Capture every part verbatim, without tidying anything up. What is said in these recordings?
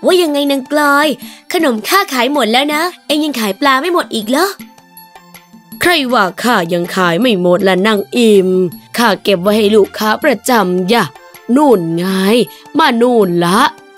ว่ายังไงนางกลอยขนมข้าขายหมดแล้วนะเอ็งยังขายปลาไม่หมดอีกเหรอใครว่าข้ายังขายไม่หมดละนางอิ่มข้าเก็บไว้ให้ลูกค้าประจำย่ะนู่นไงมานู่นละ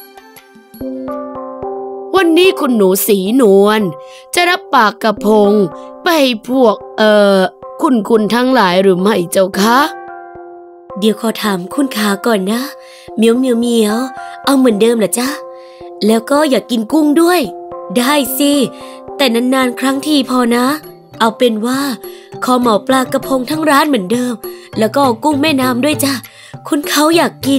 วันนี้คุณหนูสีนวลจะรับปากกระพงไปพวกเอ่อคุณคุณทั้งหลายหรือไม่เจ้าคะเดี๋ยวขอถามคุณขาก่อนนะเมียวเมียวเมียวเอาเหมือนเดิมเหรอจ๊ะแล้วก็อยากกินกุ้งด้วยได้สิแต่นานๆครั้งทีพอนะเอาเป็นว่าขอเหมาปลากระพงทั้งร้านเหมือนเดิมแล้วก็กุ้งแม่น้ำด้วยจ้ะคุณเขาอยากกิน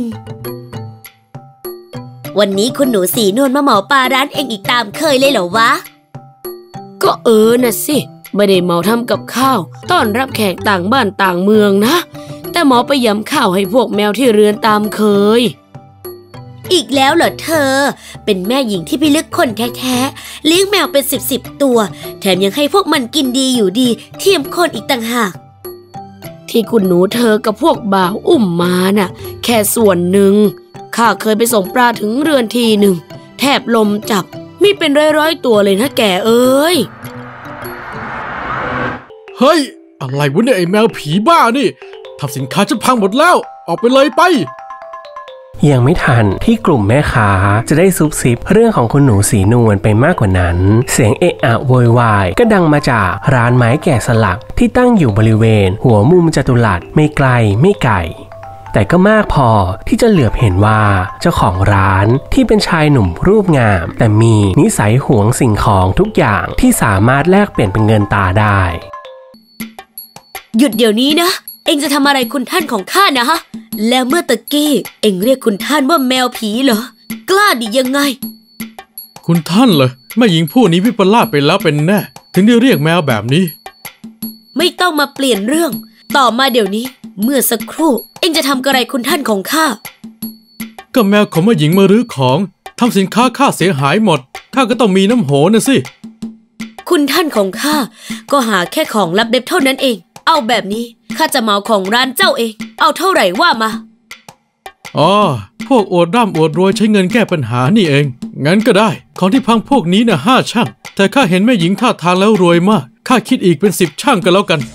วันนี้คุณหนูสีนวลมาเหมาปลาร้านเองอีกตามเคยเลยเหรอวะก็เออน่ะสิไม่ได้เหมาทำกับข้าวต้อนรับแขกต่างบ้านต่างเมืองนะแต่หมอไปยำข้าวให้พวกแมวที่เรือนตามเคยอีกแล้วเหรอเธอเป็นแม่หญิงที่พิลึกคนแท้ๆเลี้ยงแมวเป็นสิบสิบตัวแถมยังให้พวกมันกินดีอยู่ดีเทียมคนอีกต่างหากที่คุณหนูเธอกับพวกบ่าวอุ้มมาน่ะแค่ส่วนหนึ่งข้าเคยไปส่งปลาถึงเรือนทีหนึ่งแทบลมจับมีเป็นร้อยๆตัวเลยนะแกเอ้ยเฮ้ยอะไรวะเนี่ยไอ้แมวผีบ้านี่ทำสินค้าจะพังหมดแล้วออกไปเลยไปยังไม่ทันที่กลุ่มแม่ค้าจะได้ซุบซิบเรื่องของคุณหนูสีนวลไปมากกว่านั้นเสียงเอะอะโวยวายก็ดังมาจากร้านไม้แกะสลักที่ตั้งอยู่บริเวณหัวมุมจัตุรัสไม่ไกลไม่ไกลแต่ก็มากพอที่จะเหลือบเห็นว่าเจ้าของร้านที่เป็นชายหนุ่มรูปงามแต่มีนิสัยหวงสิ่งของทุกอย่างที่สามารถแลกเปลี่ยนเป็นเงินตาได้หยุดเดี๋ยวนี้นะเอ็งจะทำอะไรคุณท่านของข้านะฮะแล้วเมื่อตะกี้เอ็งเรียกคุณท่านว่าแมวผีเหรอกล้าดิยังไงคุณท่านเหรอแม่หญิงผู้นี้วิปลาสไปแล้วเป็นแน่ถึงได้เรียกแมวแบบนี้ไม่ต้องมาเปลี่ยนเรื่องต่อมาเดี๋ยวนี้เมื่อสักครู่เอ็งจะทำอะไรคุณท่านของข้าก็แมวของแม่หญิงมารื้อของทำสินค้าข้าเสียหายหมดข้าก็ต้องมีน้ำโหนะสิคุณท่านของข้าก็หาแค่ของลับเด็บเท่านั้นเองเอาแบบนี้ข้าจะเหมาของร้านเจ้าเองเอาเท่าไหร่ว่ามาอ๋อพวกอวดร่ำอวดรวยใช้เงินแก้ปัญหานี่เองงั้นก็ได้ของที่พังพวกนี้น่ะห้าช่างแต่ข้าเห็นแม่หญิงท่าทางแล้วรวยมากข้าคิดอีกเป็นสิบช่างกันแล้วกัน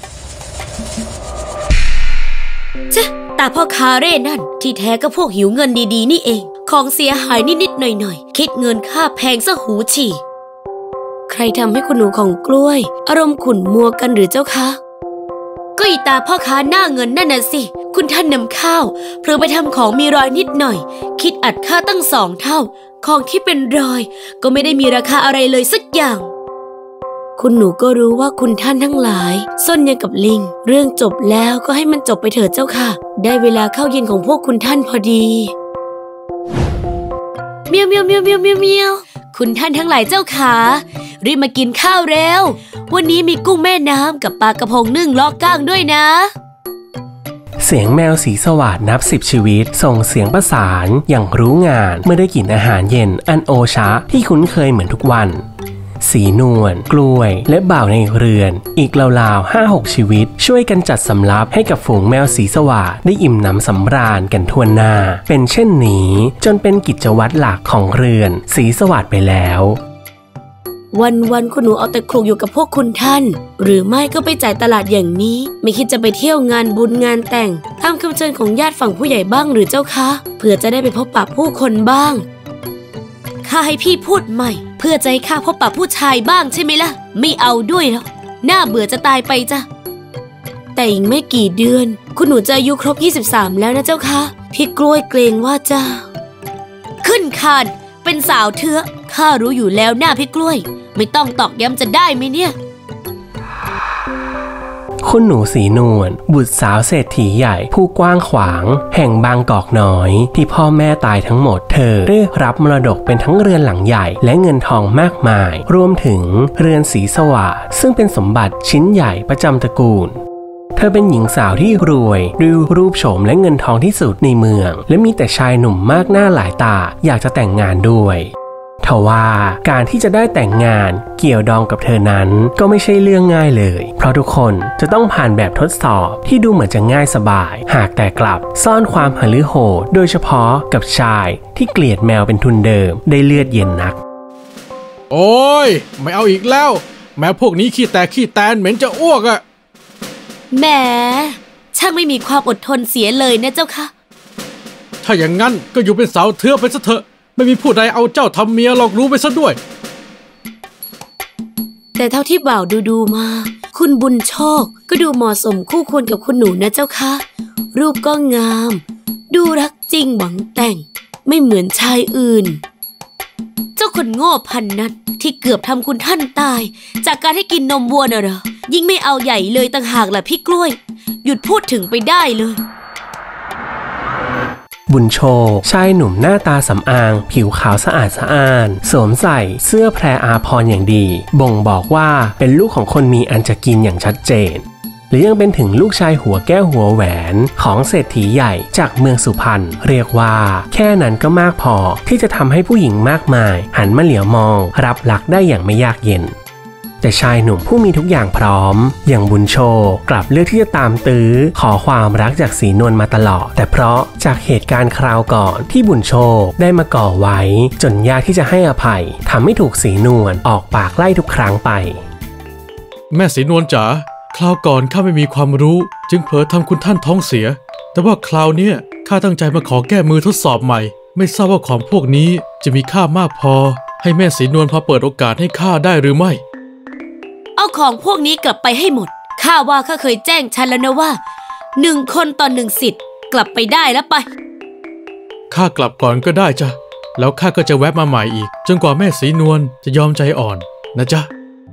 เจ๊แต่พ่อคาเร่นั่นที่แท้ก็พวกหิวเงินดีๆนี่เองของเสียหายนิดๆหน่อยๆคิดเงินค่าแพงซะหูฉี่ใครทำให้คุณหนูของกล้วยอารมณ์ขุ่นมัวกันหรือเจ้าคะก็อีตาพ่อค้าหน้าเงินนั่นน่ะสิคุณท่านนำข้าวเพื่อไปทำของมีรอยนิดหน่อยคิดอัดค่าตั้งสองเท่าของที่เป็นรอยก็ไม่ได้มีราคาอะไรเลยสักอย่างคุณหนูก็รู้ว่าคุณท่านทั้งหลายส้นยังกับลิงเรื่องจบแล้วก็ให้มันจบไปเถิดเจ้าค่ะได้เวลาเข้าเย็นของพวกคุณท่านพอดีเมียวเมียวเมียวเมียวเมียวเมียวคุณท่านทั้งหลายเจ้าขารีบมากินข้าวเร็ววันนี้มีกุ้งแม่น้ำกับปลากระพงนึ่งลอกก้างด้วยนะเสียงแมวสีสวัสดนับสิบชีวิตส่งเสียงประสานอย่างรู้งานเมื่อได้กินอาหารเย็นอันโอชะที่คุ้นเคยเหมือนทุกวันสีนวลกล้วยและบ่าวในเรือนอีกราวๆห้าหกชีวิตช่วยกันจัดสำรับให้กับฝูงแมวสีสวัสดได้อิ่มหนำสำราญกันทั่วหน้าเป็นเช่นนี้จนเป็นกิจวัตรหลักของเรือนสีสวัสดไปแล้ววันๆคุณหนูเอาแต่คลุกอยู่กับพวกคุณท่านหรือไม่ก็ไปจ่ายตลาดอย่างนี้ไม่คิดจะไปเที่ยวงานบุญงานแต่งตามคำเชิญของญาติฝั่งผู้ใหญ่บ้างหรือเจ้าคะเพื่อจะได้ไปพบปะผู้คนบ้างข้าให้พี่พูดใหม่เพื่อจะให้ข้าพบปะผู้ชายบ้างใช่ไหมล่ะไม่เอาด้วยแล้วน่าเบื่อจะตายไปจ้ะแต่อีกไม่กี่เดือนคุณหนูจะอายุครบยี่สิบสามแล้วนะเจ้าคะพี่กล้วยเกรงว่าจะขึ้นคานเป็นสาวเถื่อข้ารู้อยู่แล้วหน้าพี่กล้วยไม่ต้องตอกย้ำจะได้ไหมเนี่ยคุณหนูสีนวลบุตรสาวเศรษฐีใหญ่ผู้กว้างขวางแห่งบางกอกน้อยที่พ่อแม่ตายทั้งหมดเธอได้รับมรดกเป็นทั้งเรือนหลังใหญ่และเงินทองมากมายรวมถึงเรือนสีสวัสดซึ่งเป็นสมบัติชิ้นใหญ่ประจำตระกูลเธอเป็นหญิงสาวที่รวยด้วยรูปโฉมและเงินทองที่สุดในเมืองและมีแต่ชายหนุ่มมากหน้าหลายตาอยากจะแต่งงานด้วยทว่าการที่จะได้แต่งงานเกี่ยวดองกับเธอนั้นก็ไม่ใช่เรื่องง่ายเลยเพราะทุกคนจะต้องผ่านแบบทดสอบที่ดูเหมือนจะง่ายสบายหากแต่กลับซ่อนความหฤโหดโดยเฉพาะกับชายที่เกลียดแมวเป็นทุนเดิมได้เลือดเย็นนักโอ้ยไม่เอาอีกแล้วแมวพวกนี้ขี้แตกขี้แตนเหม็นจะอ้วกอะแหมช่างไม่มีความอดทนเสียเลยนะเจ้าค่ะถ้าอย่างงั้นก็อยู่เป็นสาวเทือกไปซะเถอะไม่มีผู้ใดเอาเจ้าทำเมียหรอกรู้ไปซะด้วยแต่เท่าที่บ่าวดูดูมาคุณบุญโชคก็ดูเหมาะสมคู่ควรกับคุณหนูนะเจ้าค่ะรูปก็งามดูรักจริงหวังแต่งไม่เหมือนชายอื่นเจ้าคนโง่พันนั้นที่เกือบทำคุณท่านตายจากการให้กินนมวัวน่ะเหรอยิ่งไม่เอาใหญ่เลยต่างหากล่ะพี่กล้วยหยุดพูดถึงไปได้เลยบุญโชคชายหนุ่มหน้าตาสำอางผิวขาวสะอาดสะอ้านสวมใส่เสื้อแพรอาภรณ์อย่างดีบ่งบอกว่าเป็นลูกของคนมีอันจะกินอย่างชัดเจนหรือยังเป็นถึงลูกชายหัวแก้วหัวแหวนของเศรษฐีใหญ่จากเมืองสุพรรณเรียกว่าแค่นั้นก็มากพอที่จะทำให้ผู้หญิงมากมายหันมาเหลียวมองรับหลักได้อย่างไม่ยากเย็นแต่ชายหนุ่มผู้มีทุกอย่างพร้อมอย่างบุญโชคกลับเลือกที่จะตามตื้อขอความรักจากศรีนวลมาตลอดแต่เพราะจากเหตุการณ์คราวก่อนที่บุญโชคได้มาก่อไว้จนยากที่จะให้อภัยทำให้ถูกศรีนวลออกปากไล่ทุกครั้งไปแม่ศรีนวลจ๋าคราวก่อนข้าไม่มีความรู้จึงเผลอทำคุณท่านท้องเสียแต่ว่าคราวนี้ข้าตั้งใจมาขอแก้มือทดสอบใหม่ไม่ทราบว่าของพวกนี้จะมีค่ามากพอให้แม่ศรีนวลพอเปิดโอกาสให้ข้าได้หรือไม่เอาของพวกนี้กลับไปให้หมดข้าว่าข้าเคยแจ้งฉันแล้วนะว่าหนึ่งคนต่อหนึ่งสิทธิ์กลับไปได้แล้วไปข้ากลับก่อนก็ได้จ้ะแล้วข้าก็จะแวะมาใหม่อีกจนกว่าแม่ศรีนวลจะยอมใจอ่อนนะจ๊ะ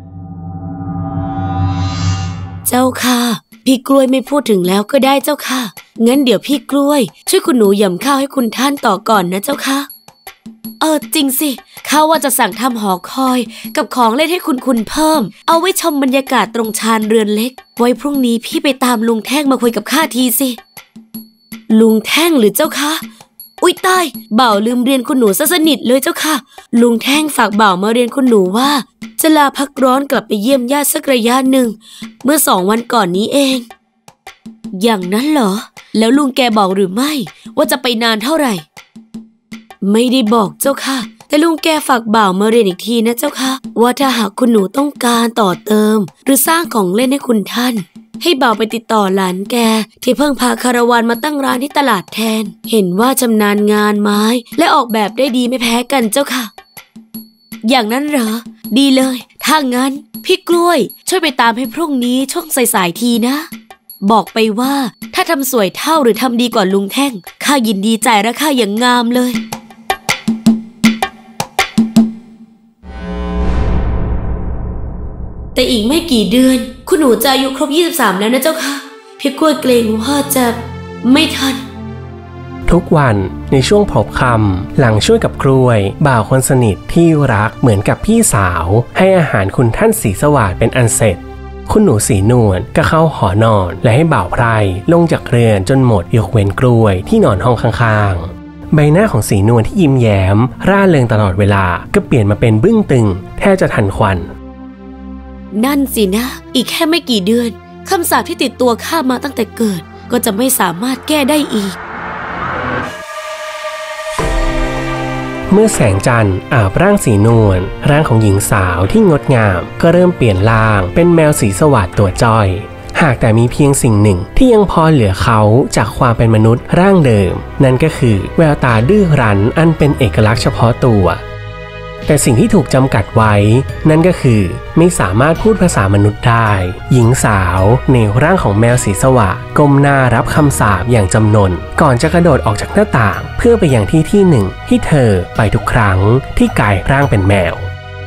เจ้าค่ะพี่กล้วยไม่พูดถึงแล้วก็ได้เจ้าค่ะงั้นเดี๋ยวพี่กล้วยช่วยคุณหนูยำข้าวให้คุณท่านต่อก่อนนะเจ้าค่ะเออจริงสิข้าว่าจะสั่งทำหอคอยกับของเล่นให้คุณคุณเพิ่มเอาไว้ชมบรรยากาศตรงชานเรือนเล็กไว้พรุ่งนี้พี่ไปตามลุงแท่งมาคุยกับข้าทีสิลุงแท่งหรือเจ้าคะอุ๊ยตายบ่าวลืมเรียนคุณหนูซะสนิทเลยเจ้าค่ะลุงแท่งฝากบ่าวมาเรียนคุณหนูว่าจะลาพักร้อนกลับไปเยี่ยมญาติสักระยะหนึ่งเมื่อสองวันก่อนนี้เองอย่างนั้นเหรอแล้วลุงแกบอกหรือไม่ว่าจะไปนานเท่าไหร่ไม่ได้บอกเจ้าค่ะแต่ลุงแกฝากบ่าวมาเรียนอีกทีนะเจ้าค่ะว่าถ้าหากคุณหนูต้องการต่อเติมหรือสร้างของเล่นให้คุณท่านให้บ่าวไปติดต่อหลานแกที่เพิ่งพาคาราวานมาตั้งร้านที่ตลาดแทนเห็นว่าชำนาญงานไม้และออกแบบได้ดีไม่แพ้กันเจ้าค่ะอย่างนั้นเหรอดีเลยถ้างั้นพี่กล้วยช่วยไปตามให้พรุ่งนี้ช่วงสายๆทีนะบอกไปว่าถ้าทำสวยเท่าหรือทำดีกว่าลุงแท่งข้ายินดีจ่ายราคาอย่างงามเลยแต่อีกไม่กี่เดือนคุณหนูจะอายุครบยี่สิบสามแล้วนะเจ้าค่ะพี่กล้วยเกรงว่าจะไม่ทันทุกวันในช่วงพบค่ำหลังช่วยกับกล้วยบ่าวคนสนิทที่รักเหมือนกับพี่สาวให้อาหารคุณท่านศรีสวัสดิ์เป็นอันเสร็จคุณหนูศรีนวลก็เข้าหอนอนและให้บ่าวไพรลงจากเรือนจนหมดยกเว้นกล้วยที่นอนห้องข้างๆใบหน้าของศรีนวลที่ยิ้มแย้มร่าเริงตลอดเวลาก็เปลี่ยนมาเป็นบึ้งตึงแทบจะทันควันนั่นสินะอีกแค่ไม่กี่เดือนคำสาปที่ติดตัวข้ามาตั้งแต่เกิดก็จะไม่สามารถแก้ได้อีกเมื่อแสงจันทร์อาบร่างสีนวลร่างของหญิงสาวที่งดงามก็เริ่มเปลี่ยนร่างเป็นแมวสีสวัสดิ์ตัวจ้อยหากแต่มีเพียงสิ่งหนึ่งที่ยังพอเหลือเขาจากความเป็นมนุษย์ร่างเดิมนั่นก็คือแววตาดื้อรั้นอันเป็นเอกลักษณ์เฉพาะตัวแต่สิ่งที่ถูกจำกัดไว้นั่นก็คือไม่สามารถพูดภาษามนุษย์ได้หญิงสาวในร่างของแมวสีสวัสดิ์ก้มหน้ารับคำสาปอย่างจำนนก่อนจะกระโดดออกจากหน้าต่างเพื่อไปยังที่ที่หนึ่งที่เธอไปทุกครั้งที่กลายร่างเป็นแมว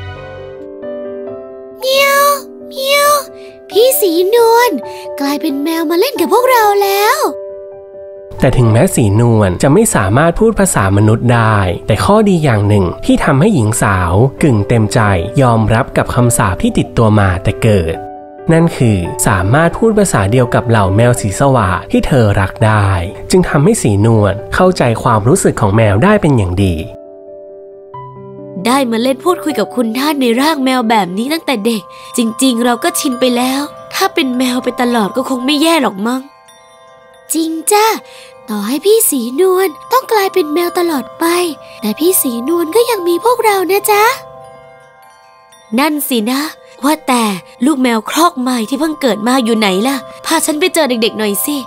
เมียวเมียวพี่สีนวลกลายเป็นแมวมาเล่นกับพวกเราแล้วแต่ถึงแม้สีนวลจะไม่สามารถพูดภาษามนุษย์ได้แต่ข้อดีอย่างหนึ่งที่ทำให้หญิงสาวกึ่งเต็มใจยอมรับกับคำสาปที่ติดตัวมาแต่เกิดนั่นคือสามารถพูดภาษาเดียวกับเหล่าแมวสีสวัสดิ์ที่เธอรักได้จึงทำให้สีนวลเข้าใจความรู้สึกของแมวได้เป็นอย่างดีได้มาเล่นพูดคุยกับคุณท่านในร่างแมวแบบนี้ตั้งแต่เด็กจริงๆเราก็ชินไปแล้วถ้าเป็นแมวไปตลอดก็คงไม่แย่หรอกมั้งจริงจ้าต่อให้พี่สีนวลต้องกลายเป็นแมวตลอดไปแต่พี่สีนวลก็ยังมีพวกเรานะจ๊ะนั่นสินะว่าแต่ลูกแมวครอกใหม่ที่เพิ่งเกิดมาอยู่ไหนล่ะพาฉันไปเจอเด็กๆหน่อยสิ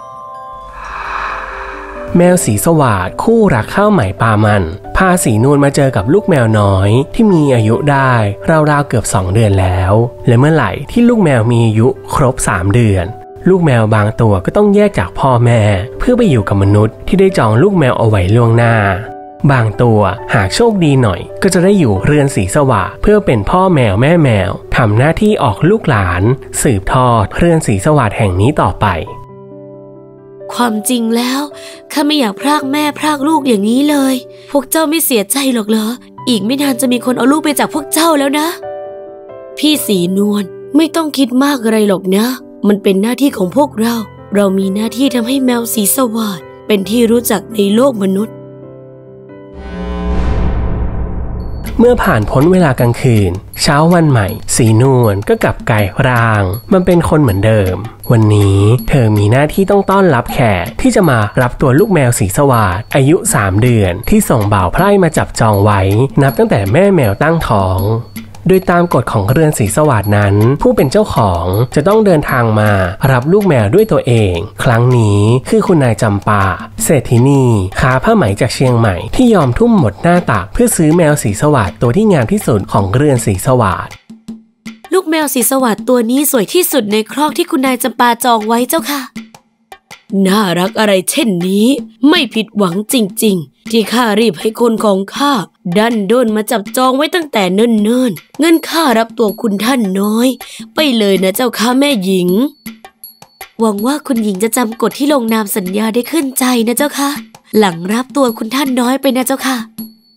แมวสีสวัสดิ์คู่รักข้าวใหม่ปลามันพาสีนวลมาเจอกับลูกแมวน้อยที่มีอายุได้ราวๆเกือบสองเดือนแล้วและเมื่อไหร่ที่ลูกแมวมีอายุครบสามเดือนลูกแมวบางตัวก็ต้องแยกจากพ่อแม่เพื่อไปอยู่กับมนุษย์ที่ได้จองลูกแมวเอาไว้ล่วงหน้าบางตัวหากโชคดีหน่อยก็จะได้อยู่เรือนสีสวัสดิ์เพื่อเป็นพ่อแมวแม่แมวทำหน้าที่ออกลูกหลานสืบทอดเรือนสีสวัสดิ์แห่งนี้ต่อไปความจริงแล้วข้าไม่อยากพรากแม่พรากลูกอย่างนี้เลยพวกเจ้าไม่เสียใจหรอกเหรออีกไม่นานจะมีคนเอาลูกไปจากพวกเจ้าแล้วนะพี่สีนวลไม่ต้องคิดมากอะไรหรอกนะมันเป็นหน้าที่ของพวกเราเรามีหน้าที่ทำให้แมวสีสวัสดิ์เป็นที่รู้จักในโลกมนุษย์เมื่อผ่านพ้นเวลากลางคืนเช้าวันใหม่สีนวลก็กลับกลายร่างมันเป็นคนเหมือนเดิมวันนี้เธอมีหน้าที่ต้องต้อนรับแขกที่จะมารับตัวลูกแมวสีสวัสดิ์อายุสามเดือนที่ส่งบ่าวไพร่มาจับจองไว้นับตั้งแต่แม่แมวตั้งท้องโดยตามกฎของเรือนสีสวัสดิ์นั้นผู้เป็นเจ้าของจะต้องเดินทางมารับลูกแมวด้วยตัวเองครั้งนี้คือคุณนายจำปาเศรษฐินีค้าผ้าไหมจากเชียงใหม่ที่ยอมทุ่มหมดหน้าตักเพื่อซื้อแมวสีสวัสดิ์ตัวที่งามที่สุดของเรือนสีสวัสดิ์ลูกแมวสีสวัสดิ์ตัวนี้สวยที่สุดในครอกที่คุณนายจำปาจองไว้เจ้าค่ะน่ารักอะไรเช่นนี้ไม่ผิดหวังจริงๆที่ข้ารีบให้คนของข้าดันด้นมาจับจองไว้ตั้งแต่เนิ่นๆเงินข้ารับตัวคุณท่านน้อยไปเลยนะเจ้าค่ะแม่หญิงหวังว่าคุณหญิงจะจำกฎที่ลงนามสัญญาได้ขึ้นใจนะเจ้าค่ะหลังรับตัวคุณท่านน้อยไปนะเจ้าค่ะ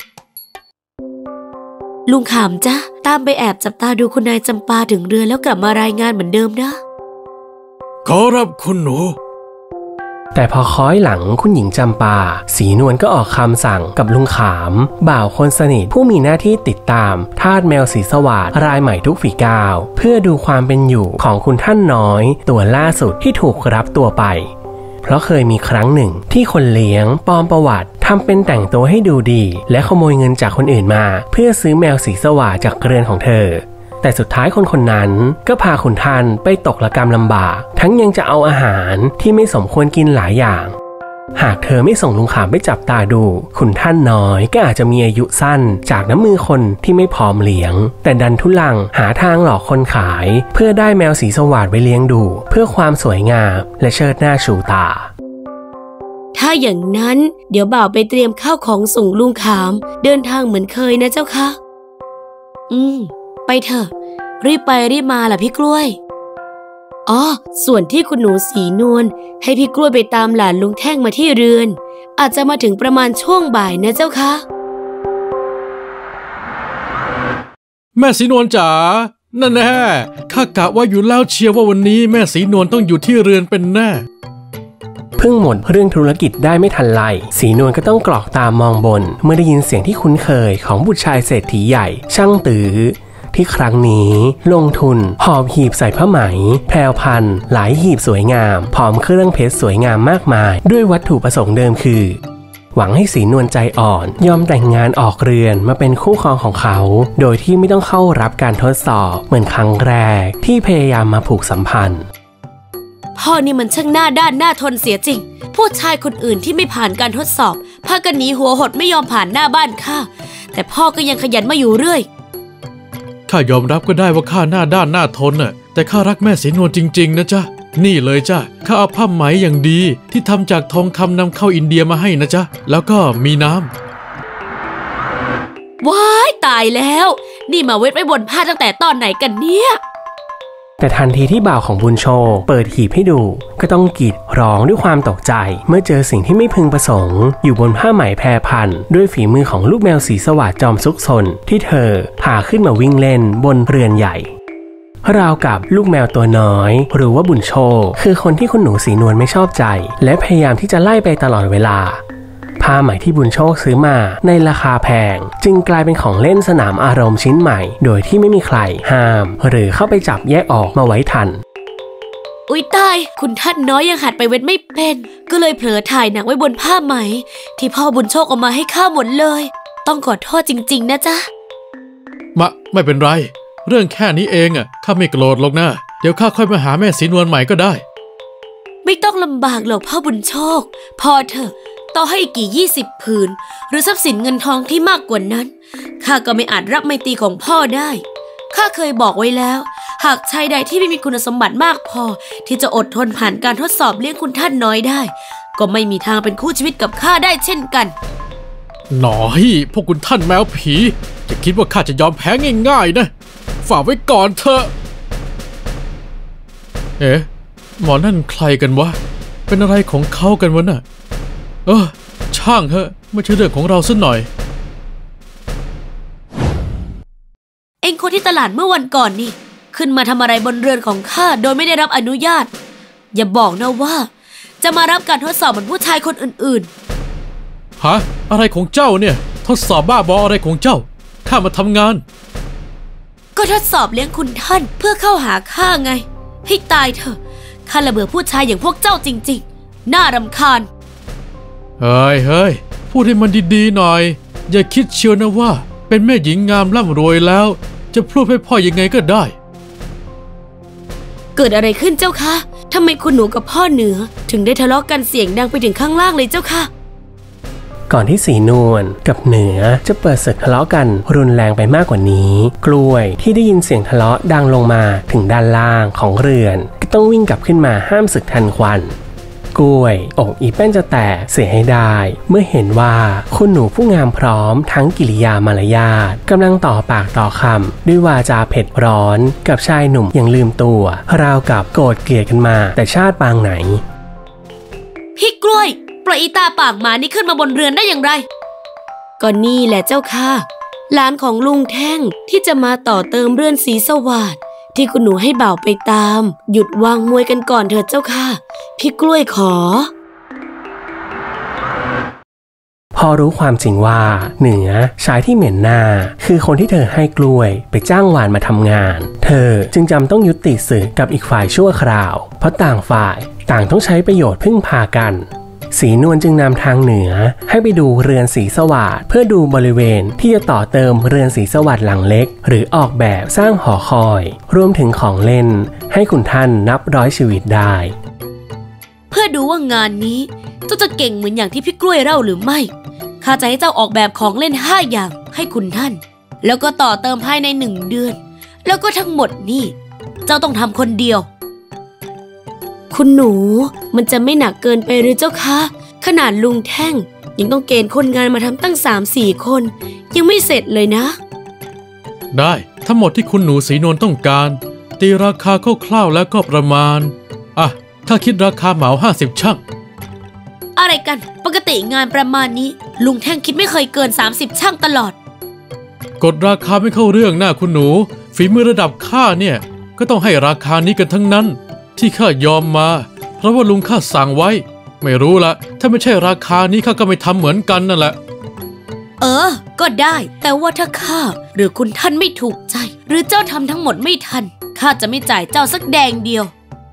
ลุงขามจ้ะตามไปแอบจับตาดูคุณนายจำปาถึงเรือนแล้วกลับมารายงานเหมือนเดิมนะขอรับคุณหนูแต่พอค้อยหลังคุณหญิงจำปาสีนวลก็ออกคำสั่งกับลุงขามบ่าวคนสนิทผู้มีหน้าที่ติดตามทาสแมวสีสวัสดิ์รายใหม่ทุกฝีก้าวเพื่อดูความเป็นอยู่ของคุณท่านน้อยตัวล่าสุดที่ถูกรับตัวไปเพราะเคยมีครั้งหนึ่งที่คนเลี้ยงปลอมประวัติทำเป็นแต่งตัวให้ดูดีและขโมยเงินจากคนอื่นมาเพื่อซื้อแมวสีสวัสดิ์จากเรือนของเธอแต่สุดท้ายคนคนนั้นก็พาคุณท่านไปตกระกำลำบากทั้งยังจะเอาอาหารที่ไม่สมควรกินหลายอย่างหากเธอไม่ส่งลุงขามไปจับตาดูคุณท่านน้อยก็อาจจะมีอายุสั้นจากน้ำมือคนที่ไม่พร้อมเลี้ยงแต่ดันทุลังหาทางหลอกคนขายเพื่อได้แมวสีสวัสดิ์ไว้เลี้ยงดูเพื่อความสวยงามและเชิดหน้าชูตาถ้าอย่างนั้นเดี๋ยวบ่าวไปเตรียมข้าวของส่งลุงขามเดินทางเหมือนเคยนะเจ้าค่ะอืมไปเถอะรีบไปรีบมาล่ะพี่กล้วยอ๋อส่วนที่คุณหนูสีนวลให้พี่กล้วยไปตามหลานลุงแท่งมาที่เรือนอาจจะมาถึงประมาณช่วงบ่ายนะเจ้าค่ะแม่สีนวลจ๋านั่นแน่ข้ากะว่าอยู่แล้วเชียวว่าวันนี้แม่สีนวลต้องอยู่ที่เรือนเป็นแน่เพิ่งหมดเรื่องธุรกิจได้ไม่ทันไรสีนวลก็ต้องกรอกตามมองบนเมื่อได้ยินเสียงที่คุ้นเคยของบุตรชายเศรษฐีใหญ่ช่างตือที่ครั้งนี้ลงทุนหอบหีบใส่ผ้าไหมแพรวพันหลายหีบสวยงามพร้อมเครื่องเพชรสวยงามมากมายด้วยวัตถุประสงค์เดิมคือหวังให้สีนวลใจอ่อนยอมแต่งงานออกเรือนมาเป็นคู่ครองของเขาโดยที่ไม่ต้องเข้ารับการทดสอบเหมือนครั้งแรกที่พยายามมาผูกสัมพันธ์พ่อนี่มันช่างหน้าด้านหน้าทนเสียจริงผู้ชายคนอื่นที่ไม่ผ่านการทดสอบพากันหนีหัวหดไม่ยอมผ่านหน้าบ้านข้าแต่พ่อก็ยังขยันมาอยู่เรื่อยข้ายอมรับก็ได้ว่าข้าหน้าด้านหน้าทนน่ะแต่ข้ารักแม่สีนวลจริงๆนะจ๊ะนี่เลยจ้ะข้าเอาผ้าไหมอย่างดีที่ทำจากทองคำนำเข้าอินเดียมาให้นะจ๊ะแล้วก็มีน้ำว้ายตายแล้วนี่มาเวทไว้บนผ้าตั้งแต่ตอนไหนกันเนี่ยแต่ทันทีที่บ่าวของบุญโชเปิดหีบให้ดูก็ต้องกรีดร้องด้วยความตกใจเมื่อเจอสิ่งที่ไม่พึงประสงค์อยู่บนผ้าไหมแพรพันด้วยฝีมือของลูกแมวสีสวัสดิ์จอมซุกซนที่เธอพาขึ้นมาวิ่งเล่นบนเรือนใหญ่ราวกับลูกแมวตัวน้อยหรือว่าบุญโชคือคนที่คุณหนูสีนวลไม่ชอบใจและพยายามที่จะไล่ไปตลอดเวลาผ้าไหมที่บุญโชคซื้อมาในราคาแพงจึงกลายเป็นของเล่นสนามอารมณ์ชิ้นใหม่โดยที่ไม่มีใครห้ามหรือเข้าไปจับแยกออกมาไว้ทันอุ๊ยตายคุณท่านน้อยยังหัดไปเว้นไม่เป็นก็เลยเผลอถ่ายหนังไว้บนผ้าไหมที่พ่อบุญโชคเอามาให้ข้าหมดเลยต้องขอโทษจริงๆนะจ๊ะมะไม่เป็นไรเรื่องแค่นี้เองอ่ะข้าไม่โกรธหรอกนะเดี๋ยวข้าค่อยมาหาแม่ศรีนวลใหม่ก็ได้ไม่ต้องลำบากหรอกพ่อบุญโชคพอเถอะต่อให้กี่ยี่สิบผืนหรือทรัพย์สินเงินทองที่มากกว่านั้นข้าก็ไม่อาจรับไมตรีของพ่อได้ข้าเคยบอกไว้แล้วหากชายใดที่ไม่มีคุณสมบัติมากพอที่จะอดทนผ่านการทดสอบเลี้ยงคุณท่านน้อยได้ก็ไม่มีทางเป็นคู่ชีวิตกับข้าได้เช่นกันหน่อยพวกคุณท่านแมวผีจะคิดว่าข้าจะยอมแพ้ง่ายๆนะฝากไว้ก่อนเถอะเอ๊ะหมอนั่นใครกันวะเป็นอะไรของเขากันวะน่ะเออช่างเถอะไม่ใช่เรื่องของเราซะหน่อยเอ็งคนที่ตลาดเมื่อวันก่อนนี่ขึ้นมาทำอะไรบนเรือนของข้าโดยไม่ได้รับอนุญาตอย่าบอกนะว่าจะมารับการทดสอบเหมือนผู้ชายคนอื่นๆฮะอะไรของเจ้าเนี่ยทดสอบบ้าบออะไรของเจ้าข้ามาทำงานก็ทดสอบเลี้ยงคุณท่านเพื่อเข้าหาข้าไงให้ตายเถอะข้าละเบื่อผู้ชายอย่างพวกเจ้าจริงๆน่ารำคาญเฮ้ยเฮ้ยพูดให้มันดีๆหน่อยอย่าคิดเชียวนะว่าเป็นแม่หญิงงามร่ำรวยแล้วจะพูดให้พ่อยังไงก็ได้เกิดอะไรขึ้นเจ้าคะทำไมคุณหนูกับพ่อเหนือถึงได้ทะเลาะกันเสียงดังไปถึงข้างล่างเลยเจ้าคะก่อนที่สีนวลกับเหนือจะเปิดศึกทะเลาะกันรุนแรงไปมากกว่านี้กล้วยที่ได้ยินเสียงทะเลาะดังลงมาถึงด้านล่างของเรือนก็ต้องวิ่งกลับขึ้นมาห้ามศึกทันควันกล้วยอกอีแป้นจะแตกเสียให้ได้เมื่อเห็นว่าคุณหนูผู้งามพร้อมทั้งกิริยามารยาทกำลังต่อปากต่อคำด้วยวาจาเผ็ดร้อนกับชายหนุ่มอย่างลืมตัวราวกับโกรธเกลียดกันมาแต่ชาติปางไหนพี่กล้วยปล่อยอีตาปากหมานี่ขึ้นมาบนเรือนได้อย่างไรก็นี่แหละเจ้าค่ะหลานของลุงแท่งที่จะมาต่อเติมเรือนศรีสวัสดิ์ที่คุณหนูให้บ่าวไปตามหยุดวางมวยกันก่อนเถิดเจ้าค่ะพี่กล้วยขอพอรู้ความจริงว่าเหนือชายที่เหม็นหน้าคือคนที่เธอให้กล้วยไปจ้างวานมาทำงานเธอจึงจำต้องยุติศึกกับอีกฝ่ายชั่วคราวเพราะต่างฝ่ายต่างต้องใช้ประโยชน์พึ่งพากันสีนวลจึงนำทางเหนือให้ไปดูเรือนศรีสวัสดิ์เพื่อดูบริเวณที่จะต่อเติมเรือนศรีสวัสดิ์หลังเล็กหรือออกแบบสร้างหอคอยรวมถึงของเล่นให้คุณท่านนับร้อยชีวิตได้เพื่อดูว่างานนี้เจ้าจะเก่งเหมือนอย่างที่พี่กล้วยเล่าหรือไม่ข้าจะให้เจ้าออกแบบของเล่นห้าอย่างให้คุณท่านแล้วก็ต่อเติมภายในหนึ่งเดือนแล้วก็ทั้งหมดนี่เจ้าต้องทำคนเดียวคุณหนูมันจะไม่หนักเกินไปหรือเจ้าคะขนาดลุงแท่งยังต้องเกณฑ์คนงานมาทำตั้ง สามสี่ คนยังไม่เสร็จเลยนะได้ทั้งหมดที่คุณหนูศรีนวลต้องการตีราคาคร่าวๆแล้วก็ประมาณอ่ะถ้าคิดราคาเหมาห้าสิบชั่งอะไรกันปกติงานประมาณนี้ลุงแท่งคิดไม่เคยเกินสามสิบชั่งตลอดกดราคาไม่เข้าเรื่องหน้าคุณหนูฝีมือระดับข้าเนี่ยก็ต้องให้ราคานี้กันทั้งนั้นที่ข้ายอมมาเพราะว่าลุงข้าสั่งไว้ไม่รู้ละถ้าไม่ใช่ราคานี้ข้าก็ไม่ทำเหมือนกันนั่นแหละเออก็ได้แต่ว่าถ้าข้าหรือคุณท่านไม่ถูกใจหรือเจ้าทำทั้งหมดไม่ทันข้าจะไม่จ่ายเจ้าสักแดงเดียว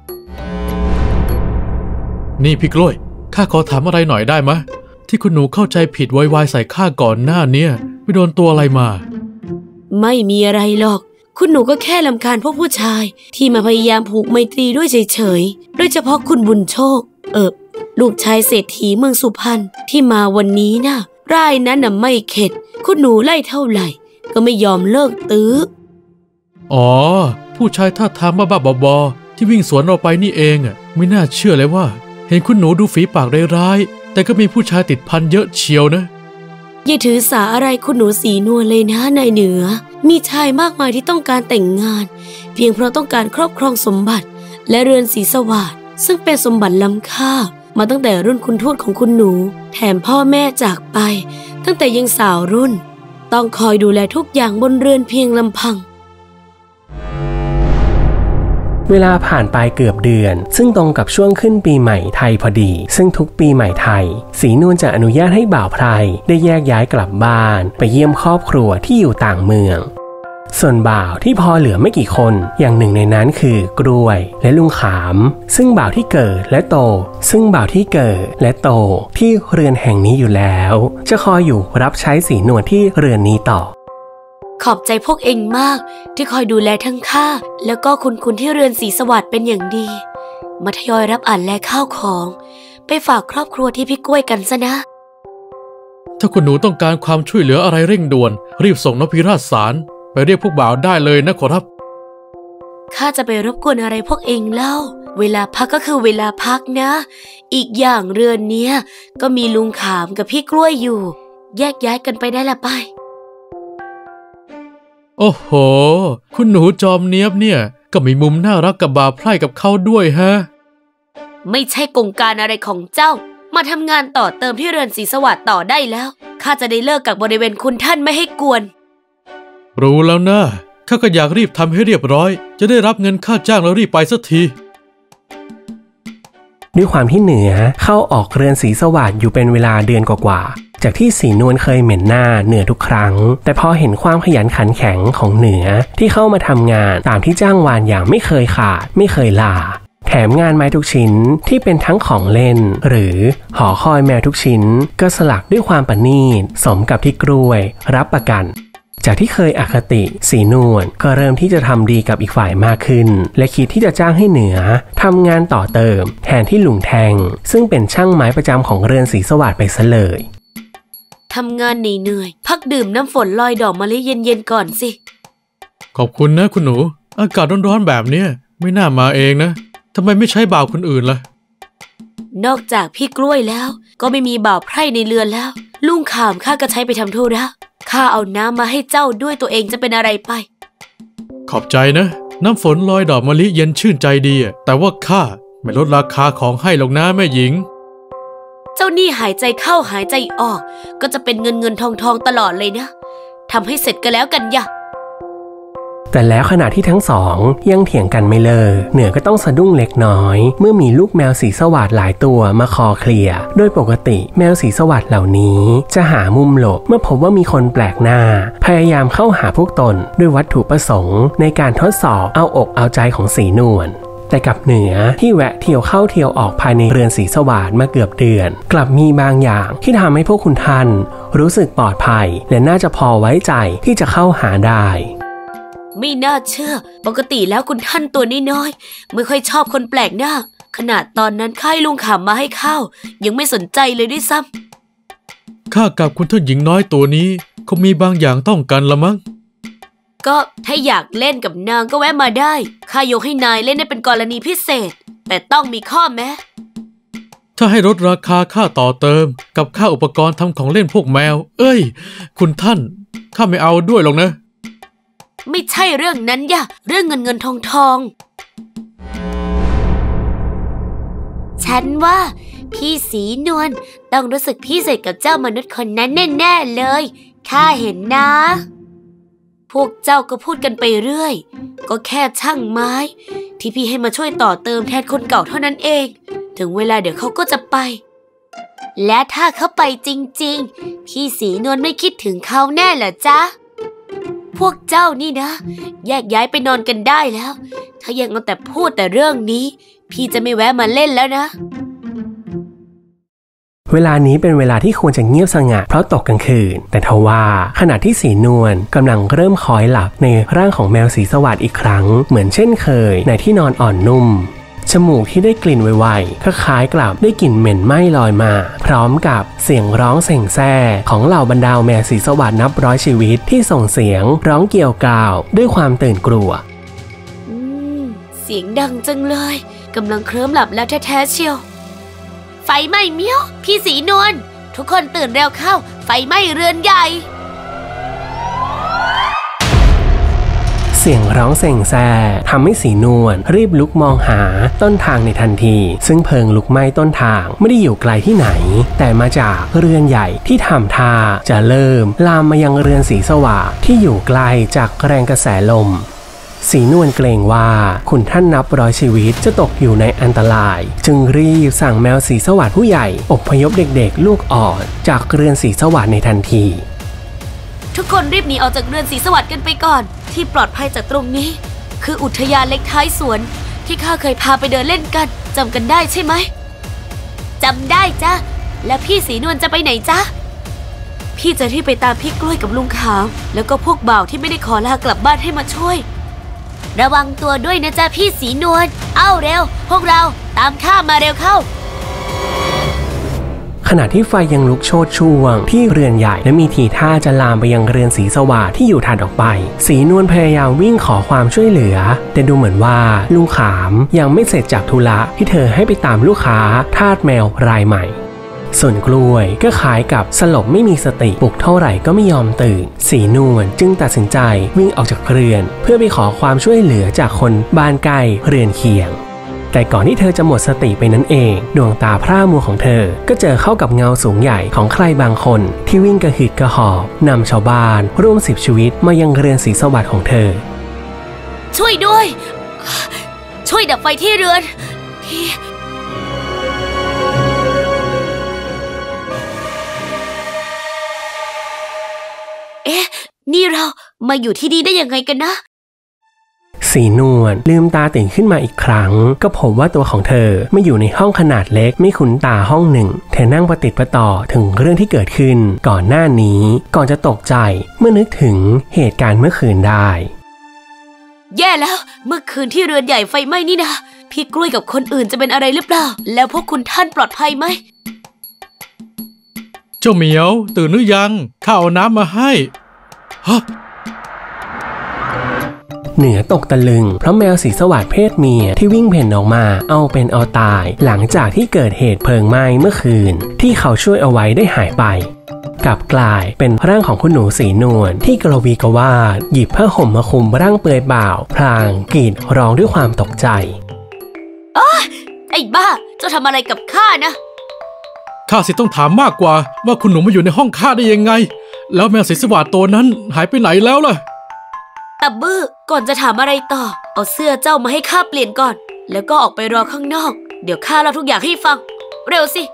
นี่พี่กล้วยข้าขอถามอะไรหน่อยได้ไหมที่คุณหนูเข้าใจผิดวายๆใส่ข้าก่อนหน้าเนี่ยไม่โดนตัวอะไรมาไม่มีอะไรหรอกคุณหนูก็แค่รำคาญพวกผู้ชายที่มาพยายามผูกไมตรีด้วยเฉยๆโดยเฉพาะคุณบุญโชคเออลูกชายเศรษฐีเมืองสุพรรณที่มาวันนี้นะร่ายนั้นน่ะไม่เข็ดคุณหนูไล่เท่าไหร่ก็ไม่ยอมเลิกตื้ออ๋อผู้ชายท่าทางบ้าๆบอๆที่วิ่งสวนเราไปนี่เองอ่ะไม่น่าเชื่อเลยว่าเห็นคุณหนูดูฝีปากร้ายๆแต่ก็มีผู้ชายติดพันเยอะเชียวนะอย่าถือสาอะไรคุณหนูสีนวลเลยนะนายเหนือมีชายมากมายที่ต้องการแต่งงานเพียงเพราะต้องการครอบครองสมบัติและเรือนศรีสวัสดิ์ซึ่งเป็นสมบัติล้ำค่ามาตั้งแต่รุ่นคุณทวดของคุณหนูแถมพ่อแม่จากไปตั้งแต่ยังสาวรุ่นต้องคอยดูแลทุกอย่างบนเรือนเพียงลำพังเวลาผ่านไปเกือบเดือนซึ่งตรงกับช่วงขึ้นปีใหม่ไทยพอดีซึ่งทุกปีใหม่ไทยศรีนวลจะอนุญาตให้บ่าวไพรได้แยกย้ายกลับบ้านไปเยี่ยมครอบครัวที่อยู่ต่างเมืองส่วนบ่าวที่พอเหลือไม่กี่คนอย่างหนึ่งในนั้นคือกล้วยและลุงขามซึ่งบ่าวที่เกิดและโตซึ่งบ่าวที่เกิดและโตที่เรือนแห่งนี้อยู่แล้วจะคอยอยู่รับใช้ศรีนวลที่เรือนนี้ต่อขอบใจพวกเองมากที่คอยดูแลทั้งข้าแล้วก็คุณคุณที่เรือนศรีสวัสดิ์เป็นอย่างดีมาทยอยรับอ่านและข้าวของไปฝากครอบครัวที่พี่กล้วยกันซะนะถ้าคุณหนูต้องการความช่วยเหลืออะไรเร่งด่วนรีบส่งนพิราชสารไปเรียกพวกบ่าวได้เลยนะขอรับข้าจะไปรบกวนอะไรพวกเองเล่าเวลาพักก็คือเวลาพักนะอีกอย่างเรือนเนี้ยก็มีลุงขามกับพี่กล้วยอยู่แยกย้ายกันไปได้ละไปโอ้โหคุณหนูจอมเนียบเนี่ยก็มีมุมน่ารักกับบ่าวไพร่กับเขาด้วยฮะไม่ใช่กงการอะไรของเจ้ามาทำงานต่อเติมที่เรือนศรีสวัสดิ์ต่อได้แล้วข้าจะได้เลิกกับบริเวณคุณท่านไม่ให้กวนรู้แล้วนะข้าก็อยากรีบทำให้เรียบร้อยจะได้รับเงินค่าจ้างแล้วรีบไปสักทีด้วยความที่เหนือเข้าออกเรือนศรีสวัสดิ์อยู่เป็นเวลาเดือนกว่าๆจากที่ศรีนวลเคยเหม็นหน้าเหนือทุกครั้งแต่พอเห็นความขยันขันแข็งของเหนือที่เข้ามาทำงานตามที่จ้างวานอย่างไม่เคยขาดไม่เคยลาแถมงานไม้ทุกชิ้นที่เป็นทั้งของเล่นหรือหอคอยแมวทุกชิ้นก็สลักด้วยความประณีตสมกับที่กล้วยรับประกันจากที่เคยอคติศรีนวลก็เริ่มที่จะทำดีกับอีกฝ่ายมากขึ้นและคิดที่จะจ้างให้เหนือทำงานต่อเติมแทนที่ลุงแทงซึ่งเป็นช่างไม้ประจำของเรือนศรีสวัสดิ์ไปซะเลยทำงานเหนื่อยๆพักดื่มน้ำฝนลอยดอกมะลิเย็นๆก่อนสิขอบคุณนะคุณหนูอากาศร้อนๆแบบนี้ไม่น่ามาเองนะทำไมไม่ใช้บ่าวคนอื่นล่ะนอกจากพี่กล้วยแล้วก็ไม่มีบ่าวไพร่ในเรือนแล้วลุงขามข้าก็ใช้ไปทำธุระข้าเอาน้ำมาให้เจ้าด้วยตัวเองจะเป็นอะไรไปขอบใจนะน้ำฝนลอยดอกมะลิเย็นชื่นใจดีแต่ว่าข้าไม่ลดราคาของให้หรอกนะแม่หญิงเจ้านี่หายใจเข้าหายใจออกก็จะเป็นเงินเงินทองทองตลอดเลยนะทำให้เสร็จก็แล้วกันอย่าแต่แล้วขณะที่ทั้งสองยังเถียงกันไม่เลิกเหนือก็ต้องสะดุ้งเล็กน้อยเมื่อมีลูกแมวสีสวัสดิ์หลายตัวมาคอเคลียร์โดยปกติแมวสีสวัสดิ์เหล่านี้จะหามุมหลบเมื่อพบว่ามีคนแปลกหน้าพยายามเข้าหาพวกตนด้วยวัตถุประสงค์ในการทดสอบเอาอกเอาใจของศรีนวลแต่กับเหนือที่แวะเที่ยวเข้าเที่ยวออกภายในเรือนศรีสวัสดิ์มาเกือบเดือนกลับมีบางอย่างที่ทำให้พวกคุณท่านรู้สึกปลอดภัยและน่าจะพอไว้ใจที่จะเข้าหาได้ไม่น่าเชื่อปกติแล้วคุณท่านตัวน้อยๆไม่ค่อยชอบคนแปลกหน้าขนาดตอนนั้นข้าให้ลุงขามมาให้ข้าวยังไม่สนใจเลยด้วยซ้ำข้ากับคุณท่านหญิงน้อยตัวนี้คงมีบางอย่างต้องกันละมั้งก็ถ้าอยากเล่นกับนางก็แวะมาได้ข้ายกให้นายเล่นได้เป็นกรณีพิเศษแต่ต้องมีข้อแม้ถ้าให้ลดราคาค่าต่อเติมกับค่าอุปกรณ์ทำของเล่นพวกแมวเอ้ยคุณท่านข้าไม่เอาด้วยหรอกนะไม่ใช่เรื่องนั้นย่ะเรื่องเงินเงินทองทองฉันว่าพี่ศรีนวลต้องรู้สึกพิเศษกับเจ้ามนุษย์คนนั้นแน่ๆเลยข้าเห็นนะพวกเจ้าก็พูดกันไปเรื่อยก็แค่ช่างไม้ที่พี่ให้มาช่วยต่อเติมแทนคนเก่าเท่านั้นเองถึงเวลาเดี๋ยวเขาก็จะไปและถ้าเขาไปจริงๆพี่ศรีนวลไม่คิดถึงเขาแน่เหรอจ๊ะพวกเจ้านี่นะแยกย้ายไปนอนกันได้แล้วถ้ายังเอาแต่พูดแต่เรื่องนี้พี่จะไม่แวะมาเล่นแล้วนะเวลานี้เป็นเวลาที่ควรจะเงียบสงัดเพราะตกกลางคืนแต่ทว่าขณะที่ศรีนวลกำลังเริ่มคอยหลับในร่างของแมวสีสวัสดิ์อีกครั้งเหมือนเช่นเคยในที่นอนอ่อนนุ่มจมูกที่ได้กลิ่นไวๆคล้ายๆกับได้กลิ่นเหม็นไหม้ลอยมาพร้อมกับเสียงร้องเส่งแซ่ของเหล่าบรรดาแมวสีสวัสดิ์นับร้อยชีวิตที่ส่งเสียงร้องเกี่ยวกาวด้วยความตื่นกลัวอืมเสียงดังจังเลยกำลังเคลิ้มหลับแล้วแท้ๆเชียวไฟไหม้เมี้ยวพี่ศรีนวลทุกคนตื่นเร็วเข้าไฟไหม้เรือนใหญ่เสียงร้องเส่งแซ่ทำให้ศรีนวลรีบลุกมองหาต้นทางในทันทีซึ่งเพลิงลุกไหม้ต้นทางไม่ได้อยู่ไกลที่ไหนแต่มาจากเรือนใหญ่ที่ทำท่าจะเริ่มลามมายังเรือนสีสว่างที่อยู่ไกลจากแรงกระแสลมสีนวลเกรงว่าขุนท่านนับร้อยชีวิตจะตกอยู่ในอันตรายจึงรีบสั่งแมวสีสวัสดิ์ผู้ใหญ่อพยพเด็กๆลูกอ่อนจากเรือนสีสวัสดิ์ในทันทีทุกคนรีบหนีออกจากเรือนสีสวัสดิ์กันไปก่อนที่ปลอดภัยจากตรงนี้คืออุทยานเล็กท้ายสวนที่ข้าเคยพาไปเดินเล่นกันจำกันได้ใช่ไหมจำได้จ้ะแล้วพี่สีนวลจะไปไหนจ๊ะพี่จะรีบไปตามพี่กล้วยกับลุงขาวแล้วก็พวกบ่าวที่ไม่ได้ขอลากลับบ้านให้มาช่วยระวังตัวด้วยนะจ๊ะพี่สีนวลเอ้าเร็วพวกเราตามข้ามาเร็วเข้าขณะที่ไฟยังลุกโชติช่วงที่เรือนใหญ่และมีทีท่าจะลามไปยังเรือนสีสวัสดิ์ที่อยู่ถัดออกไปสีนวลพยายามวิ่งขอความช่วยเหลือแต่ดูเหมือนว่าลุงขามยังไม่เสร็จจากธุระที่เธอให้ไปตามลูกค้าทาสแมวรายใหม่ส่วนกล้วยก็คล้ายกับสลบไม่มีสติปลุกเท่าไหร่ก็ไม่ยอมตื่นสีนวลจึงตัดสินใจวิ่งออกจากเรือนเพื่อไปขอความช่วยเหลือจากคนบ้านใกล้เรือนเคียงแต่ก่อนที่เธอจะหมดสติไปนั้นเองดวงตาพร่ามัวของเธอก็เจอเข้ากับเงาสูงใหญ่ของใครบางคนที่วิ่งกระหืดกระหอบนำชาวบ้านร่วมสิบชีวิตมายังเรือนสีสวัสดิ์ของเธอช่วยด้วยช่วยดับไฟที่เรือนที่เอ๊ะนี่เรามาอยู่ที่นี่ได้ยังไงกันนะสีนวลลืมตาตื่นขึ้นมาอีกครั้งก็พบว่าตัวของเธอไม่อยู่ในห้องขนาดเล็กไม่คุ้นตาห้องหนึ่งเธอนั่งประติดประต่อถึงเรื่องที่เกิดขึ้นก่อนหน้านี้ก่อนจะตกใจเมื่อนึกถึงเหตุการณ์เมื่อคืนได้แย่แล้วเมื่อคืนที่เรือนใหญ่ไฟไหม้นี่นะพี่กล้วยกับคนอื่นจะเป็นอะไรหรือเปล่าแล้วพวกคุณท่านปลอดภัยไหมเจ้าเหมียวตื่นหรือยังข้าเอาน้ำมาให้ฮะเหนือตกตะลึงเพราะแมวสีสวัสดิ์เพศเมียที่วิ่งเพ่นออกมาเอาเป็นเอาตายหลังจากที่เกิดเหตุเพลิงไหม้เมื่อคืนที่เขาช่วยเอาไว้ได้หายไปกลับกลายเป็นร่างของคุณหนูสีนวลที่กระวีกระวาดหยิบผ้าห่มมาคลุมร่างเปลือยเปล่าพลางกรีดร้องด้วยความตกใจอ้อไอ้บ้าเจ้าทำอะไรกับข้านะข้าสิต้องถามมากกว่าว่าคุณหนูมาอยู่ในห้องข้าได้ยังไงแล้วแมวสีสวัสดิ์ตัวนั้นหายไปไหนแล้วล่ะตับบื้อก่อนจะถามอะไรต่อเอาเสื้อเจ้ามาให้ข้าเปลี่ยนก่อนแล้วก็ออกไปรอข้างนอกเดี๋ยวข้าเล่าทุกอย่างให้ฟังเร็วสิ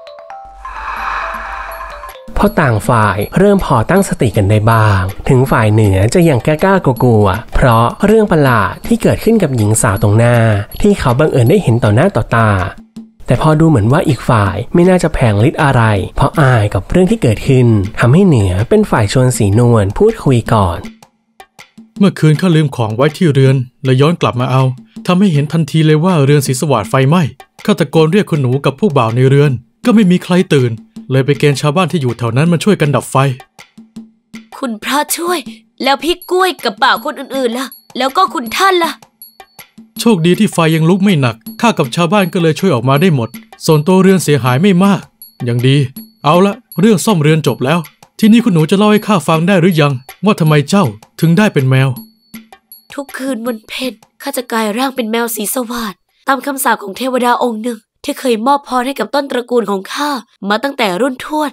พอต่างฝ่ายเริ่มพอตั้งสติกันได้บ้างถึงฝ่ายเหนือจะยังกล้ากลัวๆเพราะเรื่องประหลาดที่เกิดขึ้นกับหญิงสาวตรงหน้าที่เขาบังเอิญได้เห็นต่อหน้าต่อตาแต่พอดูเหมือนว่าอีกฝ่ายไม่น่าจะแผงฤทธิ์อะไรเพราะอายกับเรื่องที่เกิดขึ้นทำให้เหนือเป็นฝ่ายชวนสีนวลพูดคุยก่อนเมื่อคืนข้าลืมของไว้ที่เรือนและย้อนกลับมาเอาทำให้เห็นทันทีเลยว่าเรือนสีสวัสดิ์ไฟไหม้ข้าตะโกนเรียกคุณหนูกับผู้บ่าวในเรือนก็ไม่มีใครตื่นเลยไปเกณฑ์ชาวบ้านที่อยู่แถวนั้นมาช่วยกันดับไฟคุณพระช่วยแล้วพี่กล้วยกับบ่าวคนอื่นๆล่ะแล้วก็คุณท่านล่ะโชคดีที่ไฟยังลุกไม่หนักข้ากับชาวบ้านก็เลยช่วยออกมาได้หมดส่วนตัวเรือนเสียหายไม่มากยังดีเอาละเรื่องซ่อมเรือนจบแล้วทีนี้คุณหนูจะเล่าให้ข้าฟังได้หรือยังว่าทำไมเจ้าถึงได้เป็นแมวทุกคืนวันเพ็ญข้าจะกลายร่างเป็นแมวสีสวัสดิ์ตามคำสาปของเทวดาองค์หนึ่งที่เคยมอบพรให้กับต้นตระกูลของข้ามาตั้งแต่รุ่นทวด